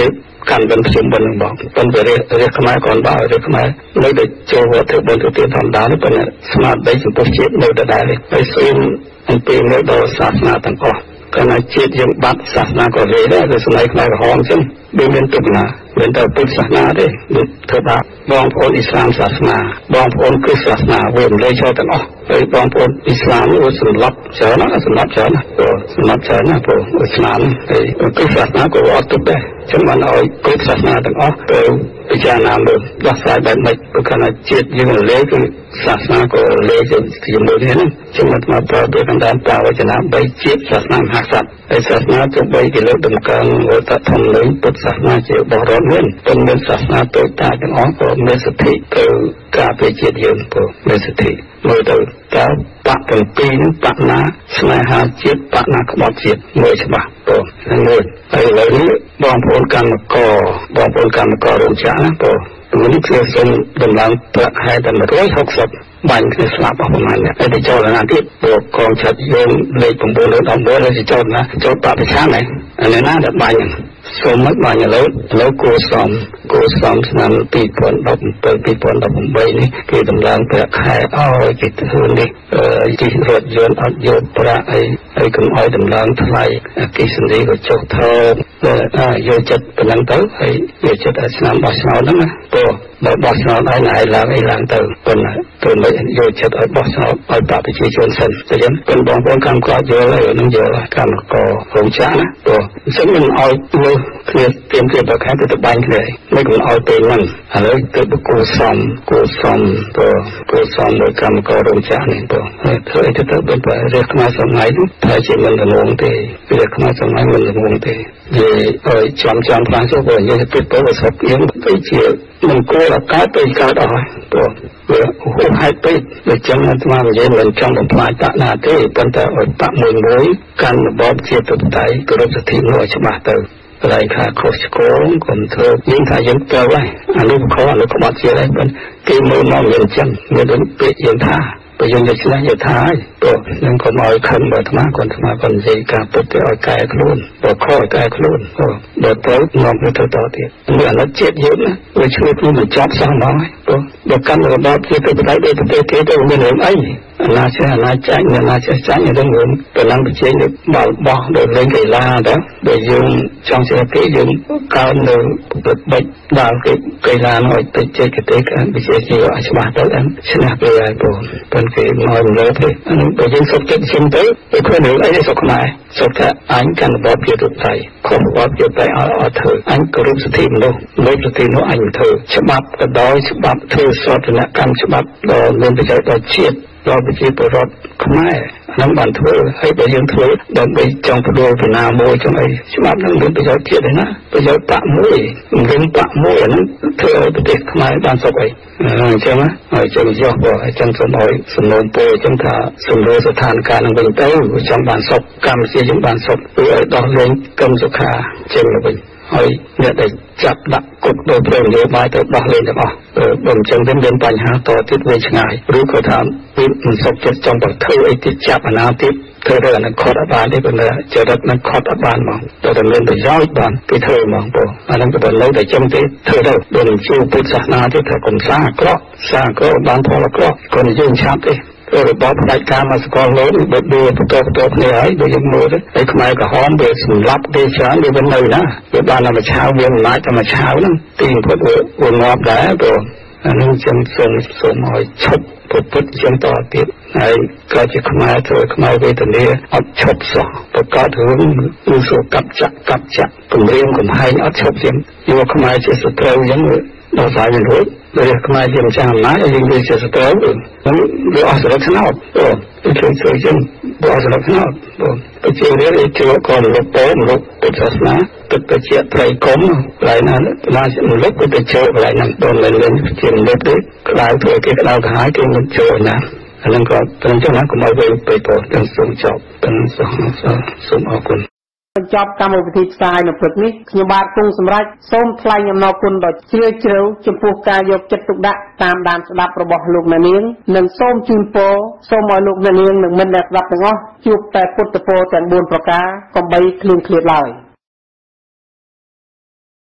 កាន់បិណ្ឌខ្ញុំបិណ្ឌនឹងបងប៉ុន្តែរាជខ្មែរcòn bảoរាជខ្មែរនៅតែចូលវត្តបិណ្ឌទៅទៀតធម្មតានេះប៉ុន្តែស្មារតីចំពោះជាតិនៅតែដែរហើយសូមអំពីនៅដល់សាសនាទាំងអស់កាលណាជាតិយើងបាត់សាសនាក៏លេដែរគឺសម័យខ្មែរក្រហមអញ្ចឹងដូចមានទុកណាមានតែពុទ្ធសាសនាទេធ្វើបាបបងប្អូនអ៊ីស្លាមសាសនាបងប្អូនគ្រិស្តសាសនាវាមិនលេចូលទាំងអស់ហើយបងប្អូនអ៊ីស្លាមវាសម្លាប់ច្រើនណាសម្លាប់ច្រើនណាព្រោះសម្លាប់ច្រើនណាព្រោះអ៊ីស្លាមហើយគ្រិស្តសាសនាក៏អត់ទុកដែរចឹងបានឲ្យគ្រប់សាសនាទាំងអស់ទៅពិចារណាមើលដោះស្រាយបែបម៉េចព្រោះខាងជាតិយើងលេគឺសាសនាក៏លេជាមួយគ្នាហ្នឹងចឹងមកមកប្រើពាក្យកណ្ដាលតាវចនាបីជាតិសាសនាមហាក្សត្រហើយសាសនាទោះបីជាលើកដំកើងវត្តធម្មលេពុទ្ធសាសនាជាបរិបទមានប៉ុន្តែសាសនាតូចតាចទាំងអស់ក៏មានសិទ្ធិទៅការពារជាតិយើងព្រោះមានសិទ្ធិមើលទៅតើបកទាំងពីរហ្នឹងបកណាស្នេហាជាតិបកណាក្បត់ជាតិមើលច្បាស់ព្រោះមួយហើយឥឡូវនេះបងប្អូនកម្មករបងប្អូនកម្មកររោងចក្រណាព្រោះនេះគឺសូមដំឡើងប្រាក់ខែតែមួយរយហុកសិបបាញ់គ្នាស្លាប់អស់ប្រហែលនេះហើយទៅចូលណាទៀតព្រោះកងឆាត់យើងលេខ9លើ19ហើយចូលណាចូលបរិឆានហ្នឹងអានេះណាដែលបាញ់សូមមកបាញ់ឥឡូវឥឡូវគួរសមគួរសមឆ្នាំពីរពាន់ដប់bảy ពីរពាន់ដប់八នេះគេដំឡើងប្រាក់ខែឲ្យគេធ្វើនេះទីរថយន្តអត់យកប្រាក់អីហើយកុំឲ្យដំឡើងថ្លៃអគ្គិសនីក៏ចុះថោកយកចិត្តប៉ុណ្ណឹងទៅហើយយកចិត្តឲ្យឆ្នាំបោះឆ្នោតហ្នឹងណាព្រោះបើបោះឆ្នោតឲ្យណៃឡើងអីឡើងទៅប៉ុន្តែទៅមិនយកចិត្តឲ្យបោះឆ្នោតឲ្យបកប្រជាជនសិនតែចឹងប៉ុន្តែបងប្អូនកម្មករយល់ហើយនឹងយល់កម្មកររោងចក្រណាព្រោះអញ្ចឹងមិនឲ្យមើលគ្នាទៀមទៀតបើខែទៅបាញ់គ្នាមិនមិនឲ្យពេលហ្នឹងឥឡូវទៅគួរសមគួរសមព្រោះគួរសមដោយកម្មកររោងចក្រនេះព្រោះធ្វើអីទៅទៅបើរាជខ្មែរសម័យនោះតែជាមិនដំងទេរាជខ្មែរសម័យមិនដំងទេនិយាយឲ្យចំចំខ្លាំងចុះបើនិយាយទៅទៅស្រុកយើងទៅជាមិនគួរឲ្យកើតទៅកើតអស់ព្រោះវាហួសហេតុពេកដូចចឹងអាត្មានិយាយមិនចង់បំផ្លាញបកណាទេប៉ុន្តែឲ្យបកមួយមួយកាន់របបជាទៅតៃគោរពសិទ្ធិនោះឲ្យច្បាស់ទៅកន្លែងខាខុសឆ្គងកុំធ្វើយើងថាយើងទៅហើយអានោះខុសអានោះក្បត់ជាដែរប៉ុន្តែគេមើលមកយើងចឹងមានដូចពាក្យយើងថាបើយើងនិយាយឆ្លាស់យកថាហើយព្រោះនឹងកុំឲ្យខឹងបើអាត្មាគាត់អាត្មាគាត់និយាយការពុតទៅឲ្យកែខ្លួនបើខុសឲ្យកែខ្លួនបើទៅនាំទៅទៅទៀតនេះអាណិតជាតិយើងណាវាជួយខ្លួនមិនចប់សោះហ្មងព្រោះបើកាន់របបជាតិទៅបដិបត្តិប្រទេសគេទៅមានរឿងអីអាណាចេះអាណាចាញ់អាណាចេះចាញ់រឿងរឿងប្រឡងប្រជែងបាល់បោះដោយលេងកីឡាទៅបើយើងចង់ចេះគេយើងកើននៅប្រតិបត្តិដល់គេកីឡានោះទៅចេះគេទេការវិជាជាឲ្យច្បាស់ទៅដល់ឈ្នះគេហើយព្រោះប៉ុន្តែគេមកលើទេអានេះបើយើងសុខចិត្តឈឹងទៅវាគ្មានរឿងអីទេសុខខ្មែរសុខថាអញកាន់របបជាទៅថៃខុសរបបជាទៅឲ្យអត់ធ្វើអញគោរពសិទ្ធិមនុស្សលើសិទ្ធិនោះអញមិនធ្វើច្បាប់ក៏ដោយច្បាប់ធ្វើសោធនកម្មច្បាប់ដ៏មានប្រយោជន៍ដល់ជាតិដល់ប្រជាពលរដ្ឋខ្មែរហ្នឹងបានធ្វើហើយបើយើងធ្វើដើម្បីចង់បដូរពីណាមួយចង់អីច្បាប់ហ្នឹងមានប្រយោជន៍ជាតិឯណាប្រយោជន៍បកមួយមិនបកមួយអាហ្នឹងធ្វើឲ្យប្រទេសខ្មែរបានសុខអីអញ្ចឹងណាហើយចឹងយកបើអញ្ចឹងសូមឲ្យសំណូមពរអញ្ចឹងថាសម្រួលស្ថានភាពហ្នឹងវិញទៅចង់បានសុខកម្ពុជាយើងបានសុខគឺឲ្យដោះលែងកម្មសុខាចេញមកវិញហើយអ្នកដែលចាប់ដាក់គុកដោយប្រយោជន៍បាយទៅដោះលែងទាំងអស់បើមិនចឹងទេមានបញ្ហាតទៀតវិញឆ្ងាយឬក៏ថាវាមិនសុខចិត្តចង់ទៅធ្វើអីទៀតចាប់អាណាទៀតធ្វើទៅអានឹងខត់អត់បានទេប៉ុន្តែចរិតនឹងខត់អត់បានហ្មងតែតែមានប្រយោជន៍បានគេធ្វើហ្មងបងអានឹងក៏នៅតែចឹងទេធ្វើទៅដូចនឹងជួបពុទ្ធសាសនាទេថាកុំសាអាក្រក់សាអាក្រក់បានផលអាក្រក់ក៏និយាយឆាប់ទេរបបផ្ដាច់ការមកសកលលោកបើដួលបន្តបន្តគ្នាហើយបើយើងមើលទៅហើយខ្មែរក្រហមវាសម្លាប់ទេច្រើនវាមិននៅណាវាបានតែមួយឆាវវាអំណាចតែមួយឆាវហ្នឹងទីបំផុតវាងាប់ដែរព្រោះអានោះខ្ញុំសូមសូមឲ្យឈប់ពុទ្ធពុទ្ធជាងតទៀតហើយក៏ជាខ្មែរធ្វើខ្មែរវេទនាអត់ឈប់សោះប្រកាសរឿងគឺសូកាប់ចាក់កាប់ចាក់គម្រាមកំហែងអត់ឈប់ទៀតយកខ្មែរជាសត្រូវអញ្ចឹងដល់ស្អីវិញរួចដោយខ្មែរជាម្ចាស់អំណាចយើងវាជាសត្រូវហ្នឹងវាអស់សរស្នោតអូគឺឃើញចឹងបើអស់សរស្នោតបើជារៀនជួក៏លោកពោលោកពុទ្ធសាសនាទឹកទៅជាត្រីកុំកន្លែងណាណាលោកក៏ទៅចូលកន្លែងហ្នឹងដល់មិនមានជាលោកទេក្តៅធ្វើគេក្តៅកាហាយគេមិនចូលណាអាហ្នឹងក៏ត្រឹមចឹងណាកុំឲ្យវិញពេកទៅទាំងសូមចប់ទាំងសូមសូមអរគុណបញ្ចប់កម្មវិធីផ្សាយនៅព្រឹកនេះខ្ញុំបាទគង់សម្រាប់សូមថ្លែងអំណរគុណដ៏ជ្រាលជ្រៅចំពោះការយកចិត្តទុកដាក់តាមដានស្ដាប់របស់លោកអ្នកនាងនិងសូមជូនពរសូមឲ្យលោកអ្នកនាងនិងមិត្តអ្នកស្ដាប់ទាំងអស់ជួបតែពុទ្ធពរទាំងបួនប្រការកុំបីឃ្លៀងឃ្លាតឡើយ